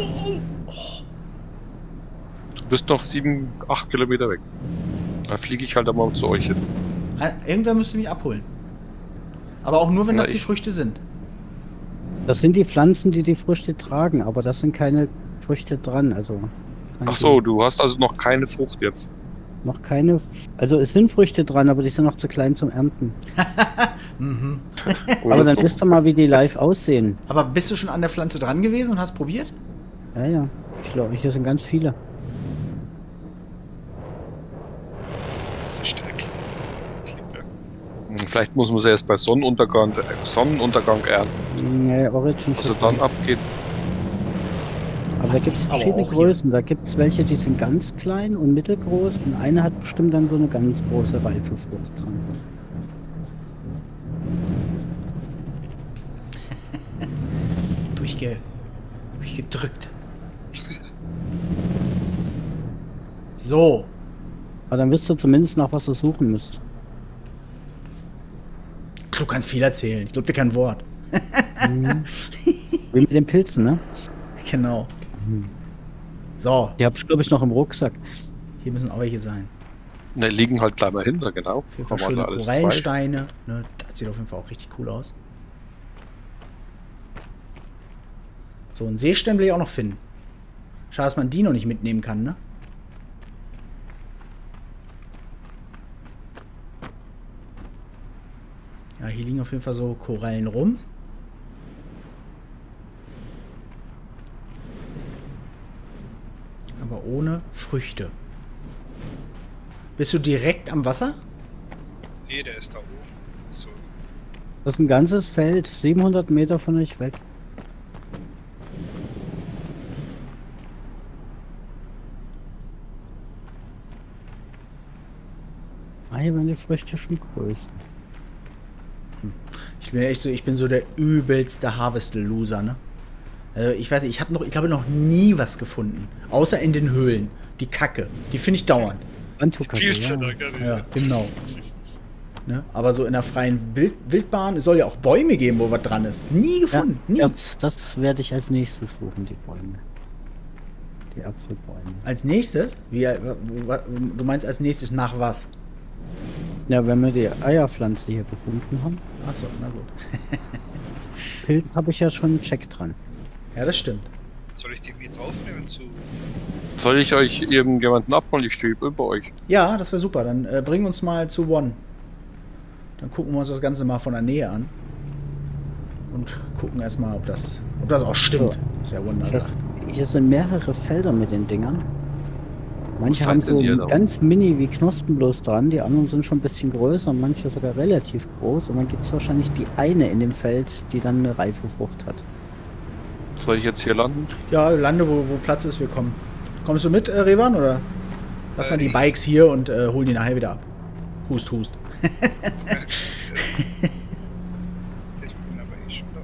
Du bist noch sieben, acht Kilometer weg. Da fliege ich halt einmal zu euch hin. Ein- Irgendwer müsste mich abholen. Aber auch nur, wenn Na, das die ich- Früchte sind. Das sind die Pflanzen, die die Früchte tragen, aber das sind keine Früchte dran. Also Ach so, du hast also noch keine Frucht jetzt. noch keine. F- Also es sind Früchte dran, aber die sind noch zu klein zum Ernten. Mhm. Oder Aber dann so. wisst ihr mal, wie die live aussehen. Aber bist du schon an der Pflanze dran gewesen und hast probiert? Ja, ja. Ich glaube, hier sind ganz viele. Das ist stark. Klippe. Hm, Vielleicht muss man sie erst bei Sonnenuntergang, äh, Sonnenuntergang ernten. Nee, Origin. Also dann abgeht. Aber da gibt es Ist aber verschiedene auch hier. Größen. Da gibt es welche, die sind ganz klein und mittelgroß. Und eine hat bestimmt dann so eine ganz große reife Frucht dran. Durchge durchgedrückt. So. Aber dann wisst ihr zumindest nach was ihr suchen müsst. Du kannst viel erzählen. Ich glaube dir kein Wort. Mhm. Wie mit den Pilzen, ne? Genau. Mhm. So, Die hab ich, glaube ich, noch im Rucksack. hier müssen auch welche sein. Ne, liegen halt gleich mal hinter, genau. Auf jeden Fall Haben wir schöne da alles zwei. Korallensteine. Ne, das sieht auf jeden Fall auch richtig cool aus. So, einen Seestern will ich auch noch finden. Schade, dass man die noch nicht mitnehmen kann, ne? Ja, hier liegen auf jeden Fall so Korallen rum. Aber ohne Früchte. Bist du direkt am Wasser? Nee, der ist da oben. So. Das ist ein ganzes Feld, siebenhundert Meter von euch weg. Ah, hier werden die Früchte schon größer. Ich bin echt so, ich bin so der übelste Harvest-Loser, ne? Also ich weiß nicht, ich habe noch, ich glaube noch nie was gefunden. Außer in den Höhlen. Die Kacke. Die finde ich dauernd. Antukacke, Spielst ja. du da gerade? Ja, genau. Ne? Aber so in der freien Wild Wildbahn, es soll ja auch Bäume geben, wo was dran ist. Nie gefunden. Nie. Ja, das, das werde ich als nächstes suchen, die Bäume. Die Apfelbäume. Als nächstes? Wie, äh, wo- wo- du meinst als nächstes nach was? Ja, wenn wir die Eierpflanze hier gefunden haben. Achso, na gut. Pilz habe ich ja schon einen Check dran. Ja, das stimmt. Soll ich die mit draufnehmen zu. Soll ich euch irgendjemanden abholen? Ich stehe über euch. Ja, das wäre super. Dann äh, bring uns mal zu One. Dann gucken wir uns das Ganze mal von der Nähe an. Und gucken erstmal, ob das, ob das auch stimmt. So. Das ist ja Das, wunderbar. hier sind mehrere Felder mit den Dingern. Manche seid haben denn so ihr ein da? ganz mini wie Knospen bloß dran, die anderen sind schon ein bisschen größer und manche sogar relativ groß. Und dann gibt es wahrscheinlich die eine in dem Feld, die dann eine reife Frucht hat. Soll ich jetzt hier landen? Ja, lande, wo, wo Platz ist, wir kommen. Kommst du mit, äh, Revan, oder? Lass mal Äh, die Bikes hier und äh, holen die nachher wieder ab. Hust, hust. Ich bin aber eh schon da.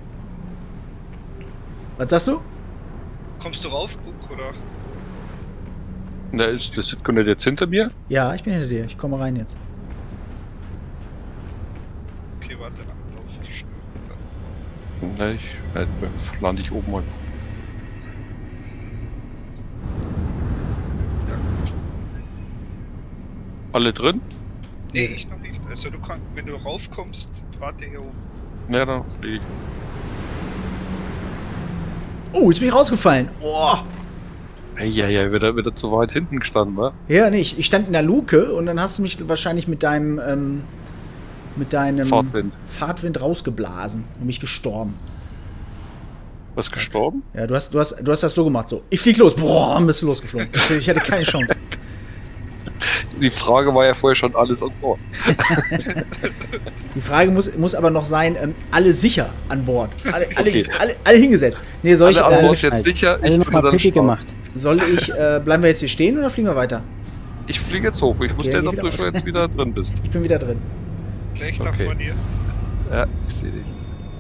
Was sagst du? Kommst du rauf, Guck, oder? Ne, ist das Sitcom jetzt hinter mir? Ja, ich bin hinter dir. Ich komme rein jetzt. Okay, warte, dann lauf ich. Schnur. Ne, ich äh, lande ich oben mal. Ja, gut. Alle drin? Nee, ich noch nicht. Also du kannst, wenn du raufkommst, warte hier oben. Ja, dann fliege ich. Oh, jetzt bin ich rausgefallen. Oh. Ja, ja, wieder, wieder zu weit hinten gestanden, wa? Ja, nicht. Ich stand in der Luke und dann hast du mich wahrscheinlich mit deinem, ähm, mit deinem Fahrtwind. Fahrtwind rausgeblasen und mich gestorben. Was gestorben? Ja, du hast, du hast, du hast das so gemacht, so. Ich flieg los. Boah, bist du losgeflogen. Ich hatte keine Chance. Die Frage war ja vorher schon alles an Bord. Die Frage muss, muss aber noch sein, ähm, alle sicher an Bord. Alle, alle, Okay. alle, alle hingesetzt. Nee, soll ich, Alle an äh, Bord jetzt sicher, ich Also noch bin mal dann Pipi stark. gemacht. soll ich, äh, bleiben wir jetzt hier stehen oder fliegen wir weiter? Ich fliege jetzt hoch. Ich wusste Ja, jetzt, geh ob wieder du raus. schon jetzt wieder drin bist. Ich bin wieder drin. Gleich da Okay. vor dir. Ja, ich sehe dich.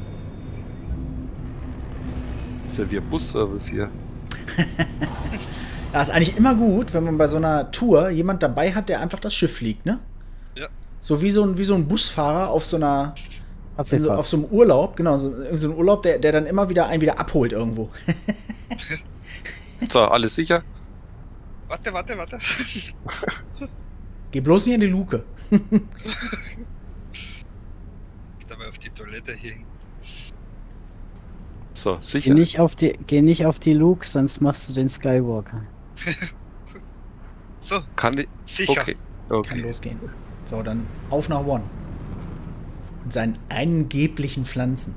Ist ja wie ein Busservice hier. Ja, ist eigentlich immer gut, wenn man bei so einer Tour jemand dabei hat, der einfach das Schiff fliegt, ne? Ja. So wie so ein, wie so ein Busfahrer auf so einer, in so, Apfelfahrt. auf so einem Urlaub, genau, so, so ein Urlaub, der, der dann immer wieder einen wieder abholt irgendwo. So, alles sicher? Warte, warte, warte. Geh bloß nicht in die Luke. Ich dabei auf die Toilette hier hinten. So, Geh sicher. nicht auf die, geh nicht auf die Luke, sonst machst du den Skywalker. So, Kann ich? sicher. Okay. Kann Okay. losgehen. So, dann auf nach One. Und seinen angeblichen Pflanzen.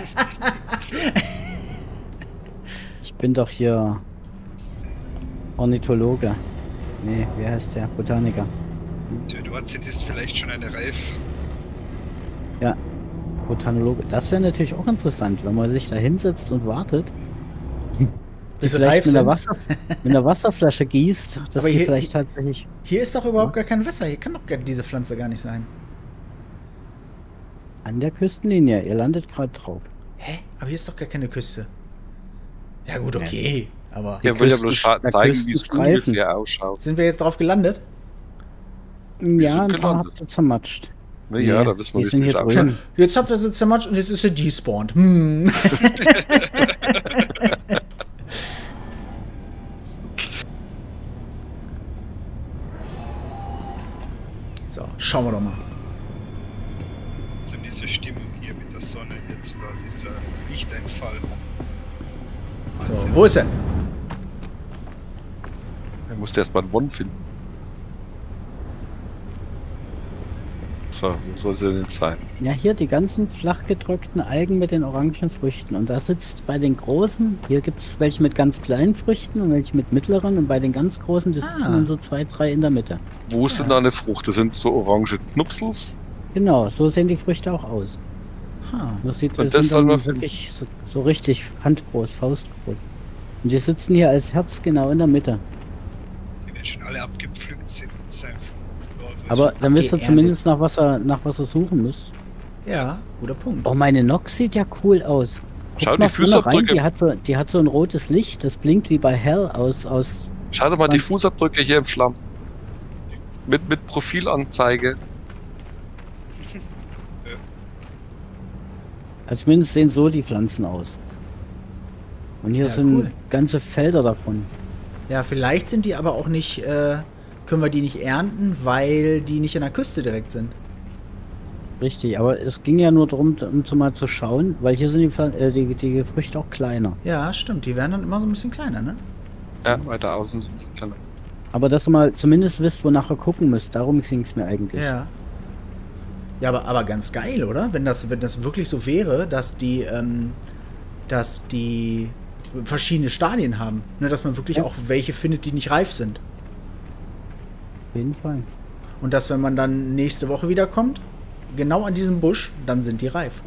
Ich bin doch hier Ornithologe. Nee, wie heißt der? Botaniker. Dort sind jetzt vielleicht schon eine Reif. Ja, Botanologe. Das wäre natürlich auch interessant, wenn man sich da hinsetzt und wartet. Die Bis sie vielleicht reif mit einer, sind. Wasser, mit einer Wasserflasche gießt, dass Aber die hier- vielleicht tatsächlich. Hier ist doch überhaupt gar kein Wasser. Hier kann doch gar diese Pflanze gar nicht sein. An der Küstenlinie. Ihr landet gerade drauf. Hä? Aber hier ist doch gar keine Küste. Ja gut, okay. Aber Der will ja Küsten- bloß scha- der zeigen, wie es Küstenstreifen. ungefähr ausschaut. sind wir jetzt drauf gelandet? Ja, sind ein paar gelandet. habt ihr zermatscht. Na ja, Nee, da wissen wir, die wie sind es hier ausschaut. drüben. Jetzt habt ihr sie zermatscht und jetzt ist sie despawned. Hm. So, schauen wir doch mal. So diese Stimmung hier mit der Sonne jetzt da, dieser Lichteinfall. So, Wahnsinn. wo ist er? Er musste erst mal einen One finden. So, wo soll sie denn jetzt sein? Ja, hier die ganzen flach gedrückten Algen mit den orangen Früchten. Und da sitzt bei den großen, hier gibt es welche mit ganz kleinen Früchten und welche mit mittleren. Und bei den ganz großen, die sitzen Ah. dann so zwei, drei in der Mitte. Wo ist denn da eine Frucht? Das sind so orange Knupsels. Genau, so sehen die Früchte auch aus. Ha. Das sieht Und das das sind soll dann man finden. wirklich so, so richtig handgroß, faustgroß. Und die sitzen hier als Herz genau in der Mitte. Die werden schon alle abgepflückt sind. Sein Aber dann wisst ihr abgeerntet. zumindest nach was ihr, nach was ihr suchen müsst. Ja, guter Punkt. Oh, meine Nox sieht ja cool aus. Guckt Schau, die mal vorne rein, Fußabdrücke. die hat, so, die hat so ein rotes Licht, das blinkt wie bei Hell aus, aus Schau dir mal die Man- Fußabdrücke hier im Schlamm. Mit, mit Profilanzeige. Also zumindest sehen so die Pflanzen aus. Und hier Ja, sind cool. ganze Felder davon. Ja, vielleicht sind die aber auch nicht, äh, können wir die nicht ernten, weil die nicht an der Küste direkt sind. Richtig, aber es ging ja nur darum, um zu mal zu schauen, weil hier sind die, Pflan äh, die, die Früchte auch kleiner. Ja, stimmt. Die werden dann immer so ein bisschen kleiner, ne? Ja, weiter außen sind sie kleiner. Aber dass ihr mal zumindest wisst, wonach ihr gucken müsst, darum ging es mir eigentlich. Ja. Ja, aber, aber ganz geil, oder? Wenn das, wenn das wirklich so wäre, dass die, ähm, dass die verschiedene Stadien haben. Ne, dass man wirklich Ja. auch welche findet, die nicht reif sind. Auf jeden Fall. Und dass, wenn man dann nächste Woche wiederkommt, genau an diesem Busch, dann sind die reif.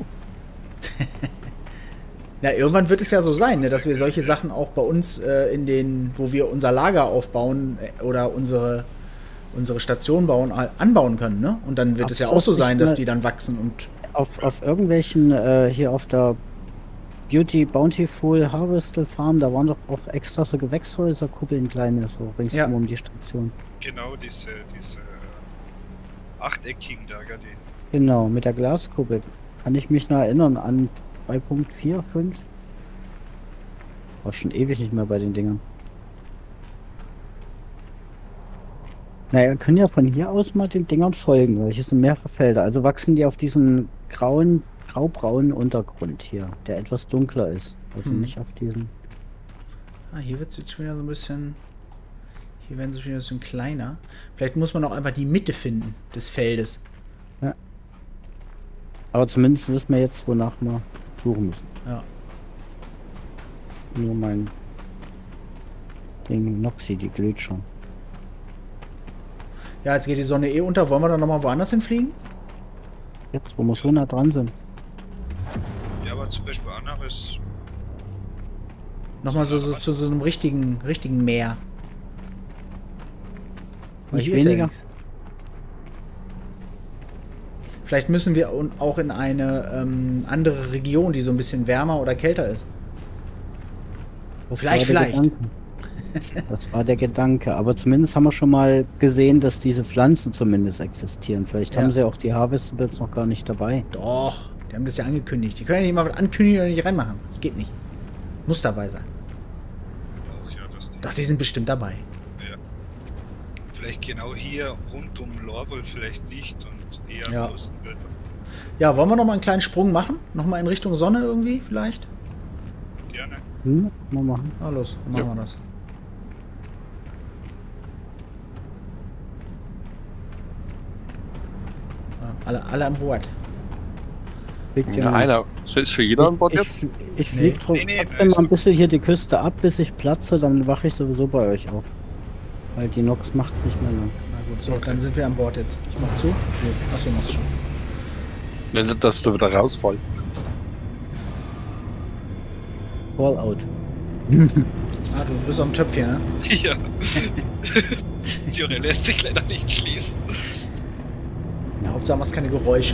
Ja, irgendwann wird es ja so sein, ne, dass wir solche Sachen auch bei uns äh, in den, wo wir unser Lager aufbauen äh, oder unsere, unsere Station bauen, äh, anbauen können, ne? Und dann wird es ja auch so Absolut. sein, dass Ich- die dann wachsen und Auf, auf irgendwelchen, äh, hier auf der Beauty Bountiful Harvestal Farm, da waren doch auch extra so Gewächshäuser, Kuppeln kleine, so ringsum Ja. um die Station. Genau, diese, diese äh, achteckigen da, gell, die. Genau, mit der Glaskuppel. kann ich mich noch erinnern an zwei Punkt vier, fünf? War schon ewig nicht mehr bei den Dingern. Naja, wir können ja von hier aus mal den Dingern folgen, weil hier sind mehrere Felder. Also wachsen die auf diesen grauen, graubraunen Untergrund hier, der etwas dunkler ist. Also Hm. nicht auf diesen. Ah, hier wird es jetzt schon wieder so ein bisschen... Hier werden sie schon wieder ein bisschen kleiner. Vielleicht muss man auch einfach die Mitte finden des Feldes. Aber zumindest wissen wir jetzt, wonach wir suchen müssen. Ja. Nur mein Ding Noxy, die glüht schon. Ja, jetzt geht die Sonne eh unter. Wollen wir dann nochmal woanders hinfliegen? Jetzt, wo wir so nah dran sind. Ja, aber zum Beispiel anderes. Nochmal so, so zu so einem richtigen, richtigen Meer. Weil Nicht hier ist ja weniger. nichts. Vielleicht müssen wir un- auch in eine ähm, andere Region, die so ein bisschen wärmer oder kälter ist. Das Vielleicht, war der vielleicht. Gedanke. Das war der Gedanke. Aber zumindest haben wir schon mal gesehen, dass diese Pflanzen zumindest existieren. Vielleicht Ja. haben sie auch die Harvestables noch gar nicht dabei. Doch, die haben das ja angekündigt. Die können ja nicht mal was ankündigen oder nicht reinmachen. Das geht nicht. Muss dabei sein. Auch, ja, dass die, Doch, die sind bestimmt dabei. ja. Vielleicht genau hier rund um Lorwell vielleicht nicht und eher Ja. Außenwälder. Ja, wollen wir nochmal einen kleinen Sprung machen? Nochmal in Richtung Sonne irgendwie vielleicht? Gerne. Hm, mal machen. Na los, dann machen Ja. wir das. Ja, alle, alle an Bord. Fliegt Ja, einer. So ist schon jeder an Bord ich, jetzt? ich, ich Nee. flieg drum, Nee, nee, trotzdem mal also- ein bisschen hier die Küste ab, bis ich platze, dann wache ich sowieso bei euch auf. Weil die Nox macht's nicht mehr lang. Na gut, so, dann sind wir an Bord jetzt. Ich mach zu. Nee. Achso, machst schon. Wenn sie das da wieder rausfallen. Fallout. Ah, du bist am Töpfchen, ne? Ja. Die Türe lässt sich leider nicht schließen. Ja, Hauptsache machst keine Geräusche.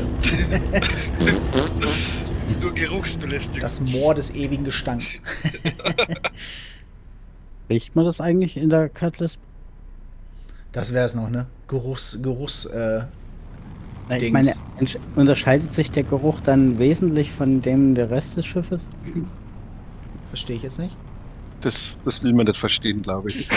Nur Geruchsbelästigung. Das Moor des ewigen Gestanks. Riecht man das eigentlich in der Cutlass? Das wär's noch, ne? Geruchs, Geruchs, äh, Na, Ich Dings. meine, entsch- unterscheidet sich der Geruch dann wesentlich von dem der Rest des Schiffes? verstehe ich jetzt nicht. Das, das will man nicht verstehen, glaube ich.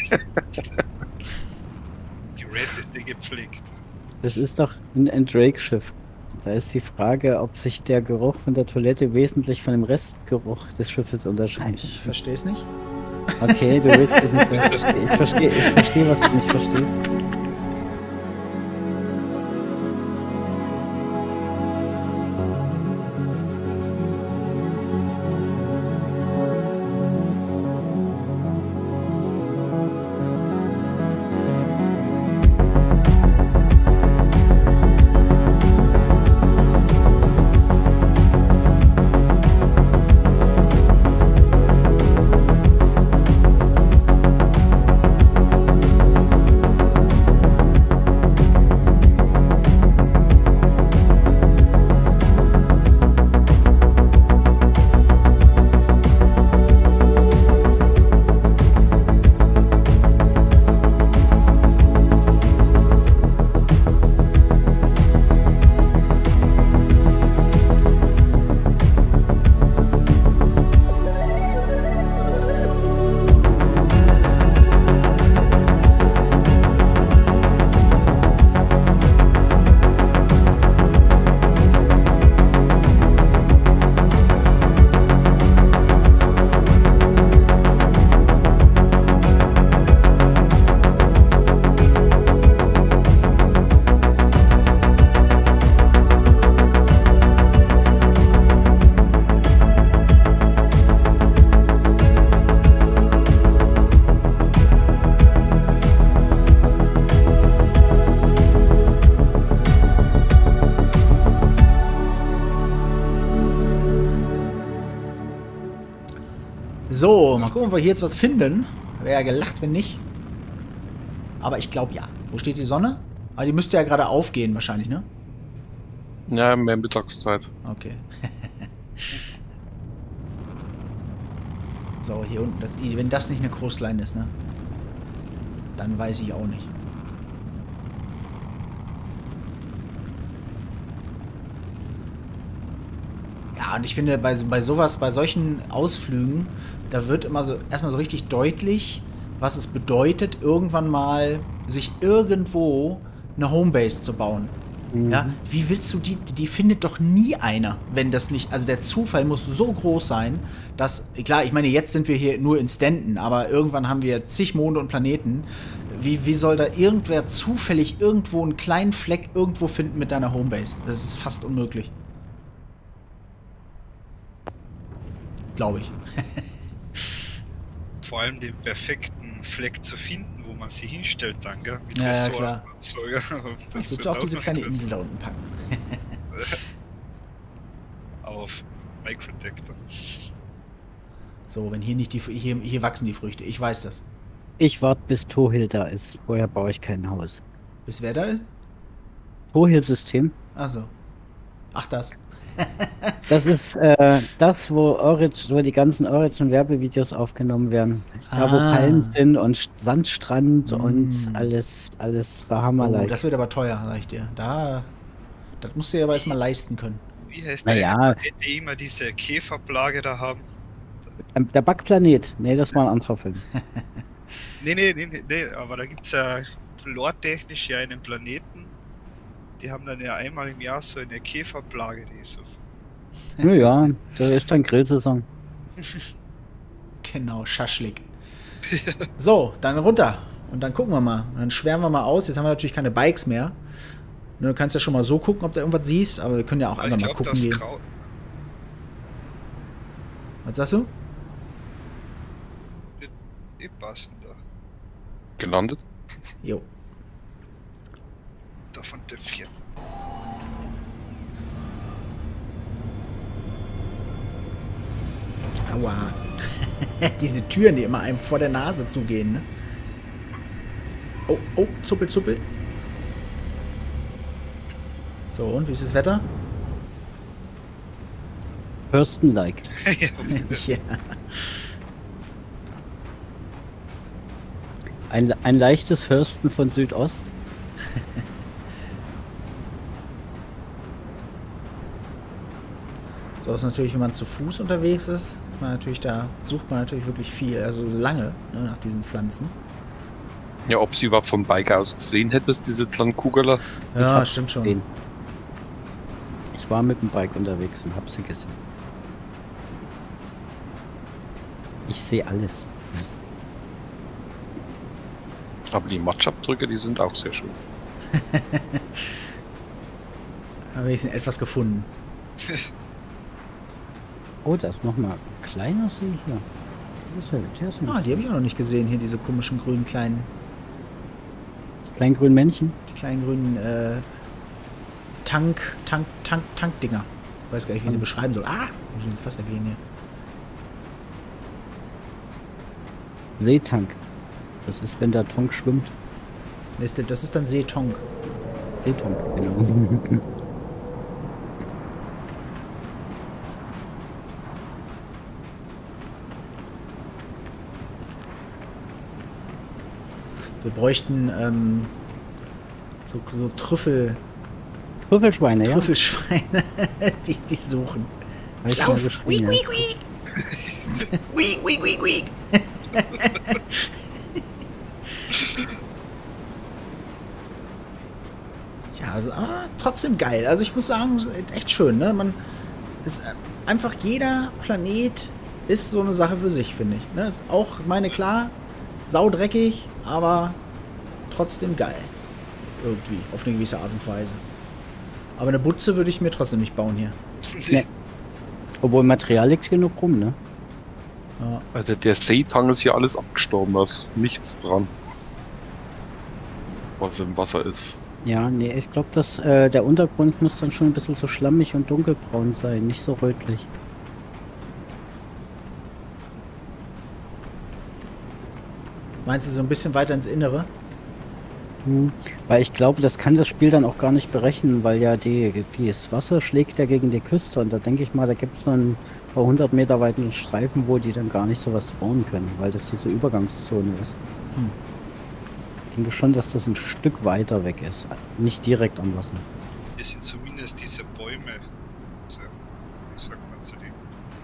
Die Red ist dir gepflegt. Das ist doch ein, ein Drake-Schiff. Da ist die Frage, ob sich der Geruch von der Toilette wesentlich von dem Restgeruch des Schiffes unterscheidet. Ich verstehe es nicht. Okay, du willst es nicht mehr verstehen. Ich verstehe, ich verstehe, was du nicht verstehst. So, mal gucken, ob wir hier jetzt was finden. Wäre ja gelacht, wenn nicht. Aber ich glaube ja. Wo steht die Sonne? Ah, die müsste ja gerade aufgehen wahrscheinlich, ne? Ja, mehr Mittagszeit. Okay. So, hier unten. Das, wenn das nicht eine Coastline ist, ne? Dann weiß ich auch nicht. Ja, und ich finde, bei, bei sowas, bei solchen Ausflügen, da wird immer so erstmal so richtig deutlich, was es bedeutet, irgendwann mal sich irgendwo eine Homebase zu bauen. Mhm. Ja, wie willst du die, die findet doch nie einer, wenn das nicht, also der Zufall muss so groß sein, dass, klar, ich meine, jetzt sind wir hier nur in Stanton, aber irgendwann haben wir zig Monde und Planeten. Wie, wie soll da irgendwer zufällig irgendwo einen kleinen Fleck irgendwo finden mit deiner Homebase? Das ist fast unmöglich. Glaube ich. Vor allem den perfekten Fleck zu finden, wo man sie hinstellt dann, gell? Mit Ja, ja, Ressourcen klar. und so, ja. Ich würde auf diese kleine Insel da unten packen. Auf Microdector. So, wenn hier nicht die, hier, hier wachsen die Früchte. Ich weiß das. Ich warte, bis Tohil da ist. Vorher baue ich kein Haus. Bis wer da ist? Tohil-System. Achso. Ach, das. Das ist äh, das, wo, Origin, wo die ganzen Origin-Werbevideos aufgenommen werden. Da, wo Ah. Palmen sind und St- Sandstrand Mm. und alles, alles Oh, Bahama-like. das wird aber teuer, sag ich dir. Da, das musst du dir aber erstmal leisten können. Wie heißt der? Naja, Die immer diese Käferplage da haben. ähm, der Backplanet. Nee, das war ein anderer Film. Nee, nee, nee, nee, nee, aber da gibt es ja lore-technisch ja einen Planeten. Die haben dann ja einmal im Jahr so eine Käferplage, die ist so. Naja, da ist dann Grillsaison. Genau, Schaschlik. So, dann runter. Und dann gucken wir mal. Dann schwärmen wir mal aus. Jetzt haben wir natürlich keine Bikes mehr. Ne, Du kannst ja schon mal so gucken, ob du irgendwas siehst, aber wir können ja auch Aber einfach ich mal glaube, gucken das gehen. Grau. Was sagst du? Die passen da. Gelandet. Jo. Davon der vier. Aua. Diese Türen, die immer einem vor der Nase zugehen, ne? Oh, oh, zuppel, zuppel. So, und wie ist das Wetter? Kirsten-like. Ja. Ein, ein leichtes Hörsten von Südost. So ist natürlich, wenn man zu Fuß unterwegs ist, ist man natürlich da, sucht man natürlich wirklich viel, also lange, ne, nach diesen Pflanzen. Ja, ob sie überhaupt vom Bike aus gesehen hättest, diese kleinen Kugeler. Ja, hab stimmt schon. gesehen. Ich war mit dem Bike unterwegs und hab sie gesehen. Ich sehe alles. Aber die Matschabdrücke, die sind auch sehr schön. Habe ich etwas gefunden. Oh, da ist nochmal ein kleiner See hier. Das ist ja, der ist Ah, ein die habe ich auch noch nicht gesehen, hier diese komischen grünen kleinen, kleinen grünen Männchen. die kleinen grünen äh, Tank, Tank, Tank, Tankdinger. Ich weiß gar nicht, wie sie beschreiben soll. Ah, muss ich ins Wasser gehen hier. Seetank. Das ist, wenn der Tonk schwimmt. Das ist, das ist dann Seetonk. Seetank, genau. Wir bräuchten ähm, so, so Trüffel, Trüffelschweine, ja. Trüffelschweine, die die suchen. Hab ich Lauf! mal geschrien, Weak, ja. weak, weak! Weak, weak, weak, weak! Ja, also, aber trotzdem geil. Also ich muss sagen, es ist echt schön, ne? Man ist einfach, jeder Planet ist so eine Sache für sich, finde ich. Ne? Ist auch, meine, klar, saudreckig, aber trotzdem geil. Irgendwie, auf eine gewisse Art und Weise. Aber eine Butze würde ich mir trotzdem nicht bauen hier. Nee. Obwohl Material liegt genug rum, ne? Ja. Also der Seetang ist hier alles abgestorben, da ist nichts dran. Was im Wasser ist. Ja, nee, ich glaube, dass äh, der Untergrund muss dann schon ein bisschen so schlammig und dunkelbraun sein, nicht so rötlich. Meinst du so ein bisschen weiter ins Innere? Hm. Weil ich glaube, das kann das Spiel dann auch gar nicht berechnen, weil ja die, das Wasser schlägt ja gegen die Küste und da denke ich mal, da gibt es noch ein paar hundert Meter weiten Streifen, wo die dann gar nicht sowas spawnen können, weil das diese Übergangszone ist. Hm. Ich denke schon, dass das ein Stück weiter weg ist, nicht direkt am Wasser. Hier sind zumindest diese Bäume. So, wie sagt man zu dem.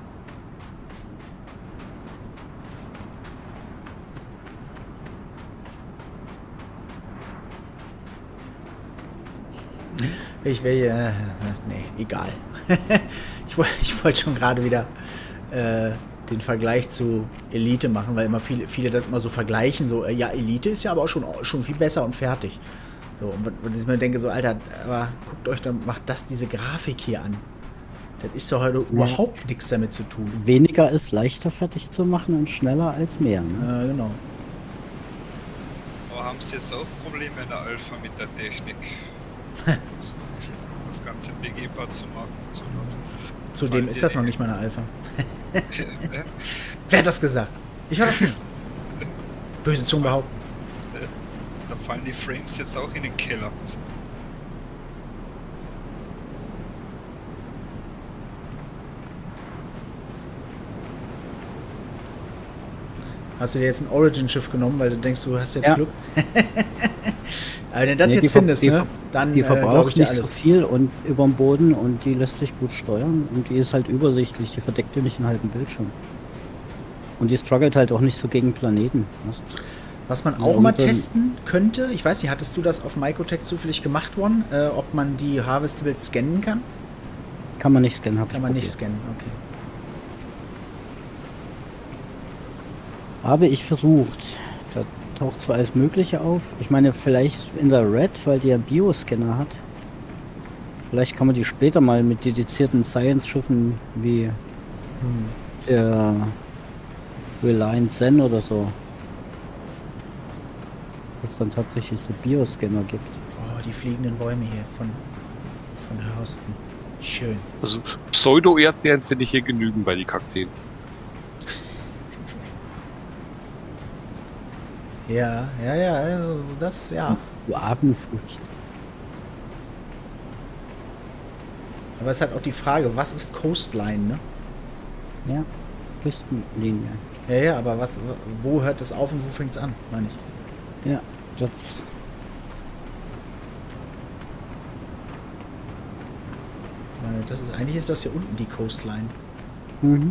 Ich will, äh, nee, egal. ich wollte ich wollt schon gerade wieder äh, den Vergleich zu Elite machen, weil immer viele, viele das immer so vergleichen, so, äh, ja, Elite ist ja aber auch schon, schon viel besser und fertig. So, und wenn ich mir denke, so, Alter, aber guckt euch dann, macht das diese Grafik hier an. Das ist doch heute ja. überhaupt nichts damit zu tun. Weniger ist leichter fertig zu machen und schneller als mehr. Ne? Ja, genau. Aber haben sie jetzt auch Probleme in der Alpha mit der Technik? Das Ganze begehbar zu machen. Zu Zudem ist das noch nicht mal eine Alpha. Wer hat das gesagt? Ich war das nicht. Böse Zungen behaupten. Da fallen die Frames jetzt auch in den Keller. Hast du dir jetzt ein Origin-Schiff genommen, weil du denkst, du hast jetzt ja. Glück? Aber wenn du das nee, jetzt findest, die, ne, dann die äh, verbraucht ich dir nicht alles. so viel und über dem Boden und die lässt sich gut steuern und die ist halt übersichtlich, die verdeckt dir nicht einen halben Bildschirm. Und die struggelt halt auch nicht so gegen Planeten. Weißt? Was man Ja, auch mal dann, testen könnte, ich weiß nicht, hattest du das auf Microtech zufällig gemacht, One, äh, ob man die Harvestables scannen kann? Kann man nicht scannen, hab Kann man nicht scannen, okay. Habe ich versucht. Da taucht zwar alles Mögliche auf. Ich meine, vielleicht in der Red, weil die ja Bioscanner hat. Vielleicht kann man die später mal mit dedizierten Science-Schiffen wie Hm. der Reliant Zen oder so. Dass es dann tatsächlich so Bioscanner gibt. Oh, die fliegenden Bäume hier von, von Hurston. Schön. Also Pseudo-Erdbeeren finde ich hier genügend bei die Kakteen. Ja, ja, ja, also das, ja. Du Abendfrucht. Aber es ist halt auch die Frage, was ist Coastline, ne? Ja, Küstenlinie. Ja, ja, aber was, wo hört es auf und wo fängt es an, meine ich? Ja, das... Meine, das ist, eigentlich ist das hier unten die Coastline. Mhm.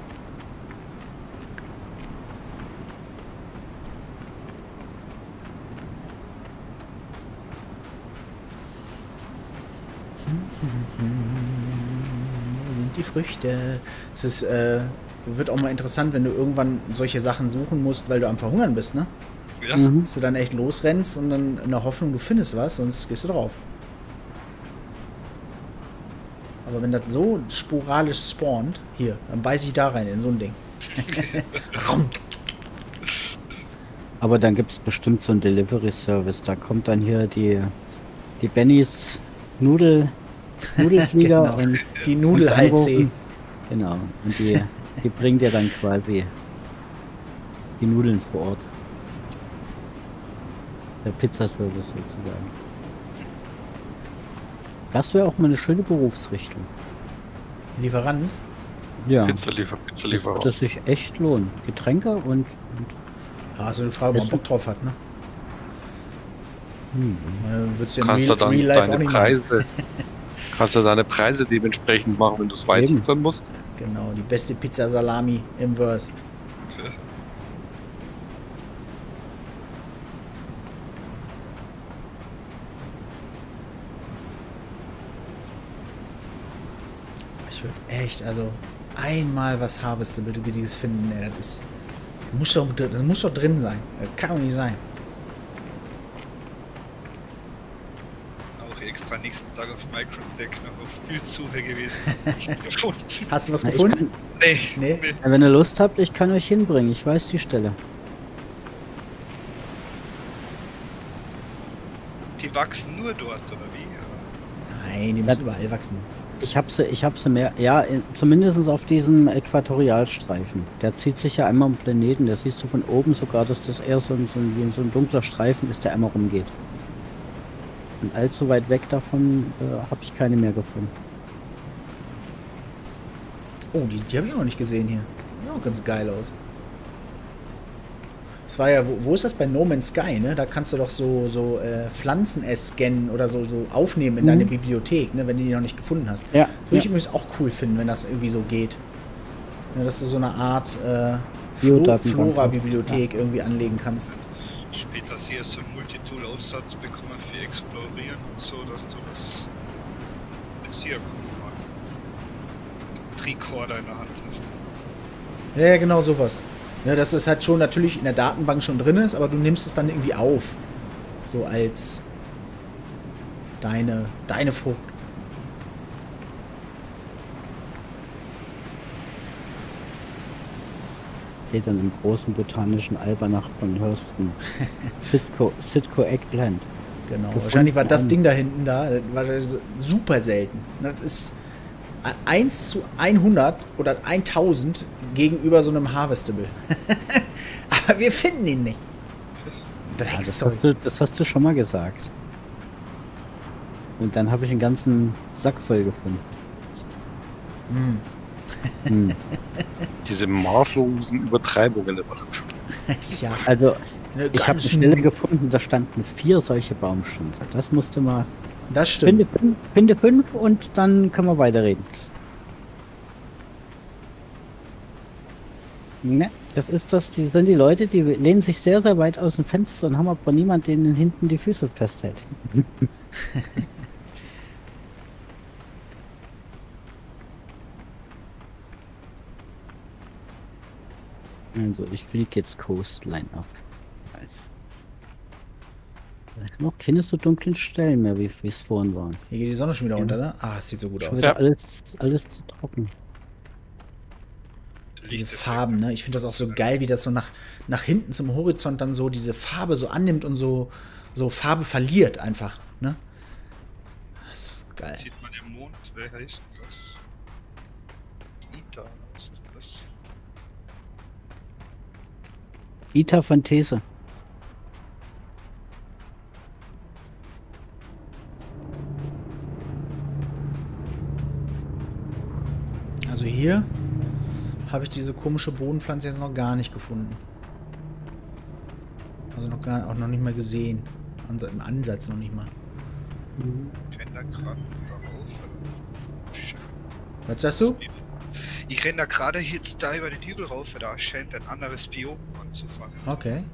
Die Früchte. Es ist, äh, wird auch mal interessant, wenn du irgendwann solche Sachen suchen musst, weil du am Verhungern bist, ne? Ja, Mhm. Dass du dann echt losrennst und dann in der Hoffnung, du findest was, sonst gehst du drauf. Aber wenn das so sporadisch spawnt, hier, dann beiß ich da rein in so ein Ding. Aber dann gibt es bestimmt so einen Delivery-Service. Da kommt dann hier die, die Bennys Nudel, Nudelflieger Genau. und Die und Nudelhaltsee. anrufen. Genau. Und die, die bringen dir dann quasi die Nudeln vor Ort. Der Pizzaservice sozusagen. Das wäre auch mal eine schöne Berufsrichtung. Lieferant. Ja. Pizzaliefer, Pizzalieferer. Das sich echt lohnt. Getränke und, und Ja, also eine Frage, ob man Essen. Bock drauf hat, ne? hm. Dann wird's ja Kannst in du Real, dann Real Life auch deine nicht machen. Preise, kannst du deine Preise dementsprechend machen, wenn du es weit Eben. liefern musst. Genau, die beste Pizza Salami im Verse. Ich würde echt, also einmal was Harvestable dieses finden, ey, das ist. Muss doch, das muss doch drin sein. Das kann doch nicht sein. auch extra nächsten Tag auf Microtech noch auf Bildsuche gewesen. Nichts gefunden. Hast du was Na, ich gefunden? Nee, Nee. nee. Ja, wenn ihr Lust habt, ich kann euch hinbringen. Ich weiß die Stelle. Die wachsen nur dort, oder wie? Nein, die müssen überall wachsen. Ich habe sie, ich habe sie mehr, ja, in, zumindest auf diesem Äquatorialstreifen. Der zieht sich ja einmal am Planeten. Da siehst du von oben sogar, dass das eher so ein, so ein, wie so ein dunkler Streifen ist, der einmal rumgeht. Und allzu weit weg davon äh, habe ich keine mehr gefunden. Oh, die, die habe ich auch noch nicht gesehen hier. Sieht auch ganz geil aus. Das war ja, wo, wo ist das bei No Man's Sky, ne? Da kannst du doch so, so äh, Pflanzen scannen oder so, so aufnehmen in Mhm. deine Bibliothek, ne? Wenn du die noch nicht gefunden hast. Ja, Das würde ich Ja. übrigens auch cool finden, wenn das irgendwie so geht. Ja, dass du so eine Art äh, Flo Biodatenbank. Flora-Bibliothek irgendwie anlegen kannst. Später hier so einen Multitool-Aussatz bekommen für Explorieren und so, dass du das mit Sia mal Tricorder in der Hand hast. Ja, ja, genau sowas. Ja, dass es halt schon natürlich in der Datenbank schon drin ist, aber du nimmst es dann irgendwie auf. So als deine, deine Frucht. Steht dann im großen botanischen Albernach von Hursten. Sitco, Sitco Eggplant. Genau. Gefunden Wahrscheinlich war das an- Ding da hinten da, das war so super selten. Das ist eins zu hundert oder tausend gegenüber so einem Harvestable. Aber wir finden ihn nicht. Ja, das, Dreckszeug. hast du, das hast du schon mal gesagt. Und dann habe ich einen ganzen Sack voll gefunden. Hm. Hm. Diese maßlosen Übertreibungen. Ja, Also, eine ich habe eine ganz- Stelle gefunden, da standen vier solche Baumstümpfe. Das musste mal. Das stimmt. Finde fünf, finde fünf und dann können wir weiterreden. Ne, das ist das, die sind die Leute, die lehnen sich sehr, sehr weit aus dem Fenster und haben aber niemand, denen hinten die Füße festhält. Also, ich fliege jetzt Coastline ab. Nice. Noch keine so dunklen Stellen mehr, wie wie es vorhin waren. Hier geht die Sonne schon wieder unter, ne? Ah, es sieht so gut Schon aus. wieder Ja. alles, alles zu trocken. Diese Farben, ne? Ich finde das auch so geil, wie das so nach, nach hinten zum Horizont dann so diese Farbe so annimmt und so, so Farbe verliert einfach, ne? Das ist geil. Sieht man den Mond, wer heißt denn das? Ita, was ist das? Ita Fanthese. Also hier habe ich diese komische Bodenpflanze jetzt noch gar nicht gefunden. Also noch gar auch noch nicht mal gesehen. Ansa- Im Ansatz noch nicht mal. Ich renn da gerade darauf. oder? Scheiße. Was sagst du? Ich renn da gerade jetzt da über den Hügel rauf, da scheint ein anderes Biom anzufangen. Okay.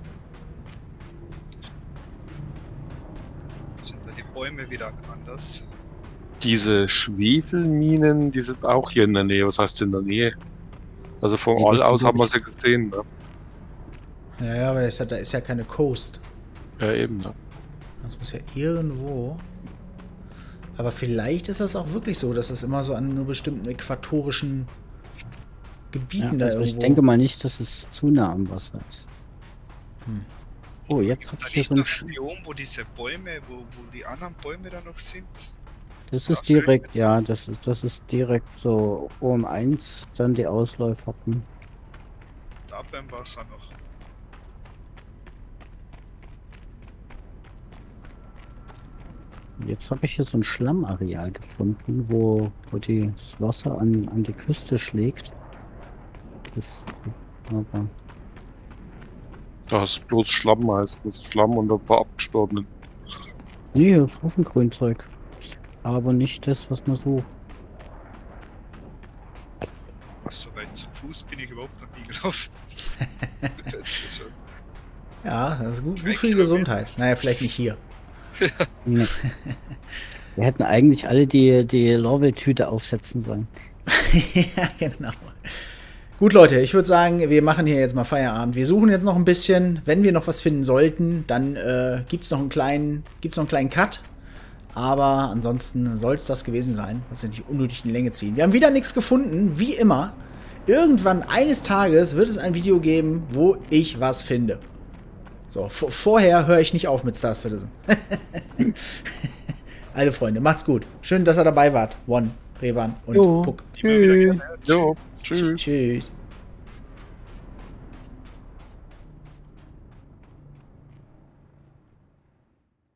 Sind da die Bäume wieder anders? Diese Schwefelminen, die sind auch hier in der Nähe. Was heißt in der Nähe? Also vom Die All wissen, aus glaub haben wir ich- Hm. sie gesehen. Ne? Ja, ja, aber das ist ja, da ist ja keine Coast. Ja, eben. Ne? Das muss ja irgendwo. Aber vielleicht ist das auch wirklich so, dass das immer so an nur bestimmten äquatorischen Gebieten Ja, da also ich irgendwo. denke mal nicht, dass es zu nah am Wasser ist. Hm. Oh, jetzt Ist hat da sich hier nicht so ein... noch Sch- ein Biom, wo diese Bäume, wo, wo die anderen Bäume da noch sind? Das Ja, ist direkt, ja, das ist, das ist direkt so O M eins, dann die Ausläufer. Hm. Da beim Wasser noch. Jetzt habe ich hier so ein Schlammareal gefunden, wo, wo die, das Wasser an, an die Küste schlägt. Das, aber Da ist bloß Schlamm meistens. Schlamm und ein paar abgestorbene. nee, das ist Ofengrünzeug. Aber nicht das, was man sucht. Was, so weit zu Fuß bin ich überhaupt noch nie gelaufen. Das ist schon- Ja, das ist gut, Drei gut für die Kilometer. Gesundheit. Naja, vielleicht nicht hier. Ja. Wir hätten eigentlich alle die, die Lorbeertüte aufsetzen sollen. Ja, genau. Gut, Leute, ich würde sagen, wir machen hier jetzt mal Feierabend. Wir suchen jetzt noch ein bisschen. Wenn wir noch was finden sollten, dann äh, gibt es noch einen kleinen, gibt's noch einen kleinen Cut. Aber ansonsten soll es das gewesen sein, was wir nicht unnötig in die Länge ziehen. Wir haben wieder nichts gefunden, wie immer. Irgendwann eines Tages wird es ein Video geben, wo ich was finde. So, v- vorher höre ich nicht auf mit Star Citizen. Also, Freunde, macht's gut. Schön, dass ihr dabei wart. One, Revan und Jo. Puck. Immer wieder Tschüss. gerne. Jo, tschüss. Tschüss.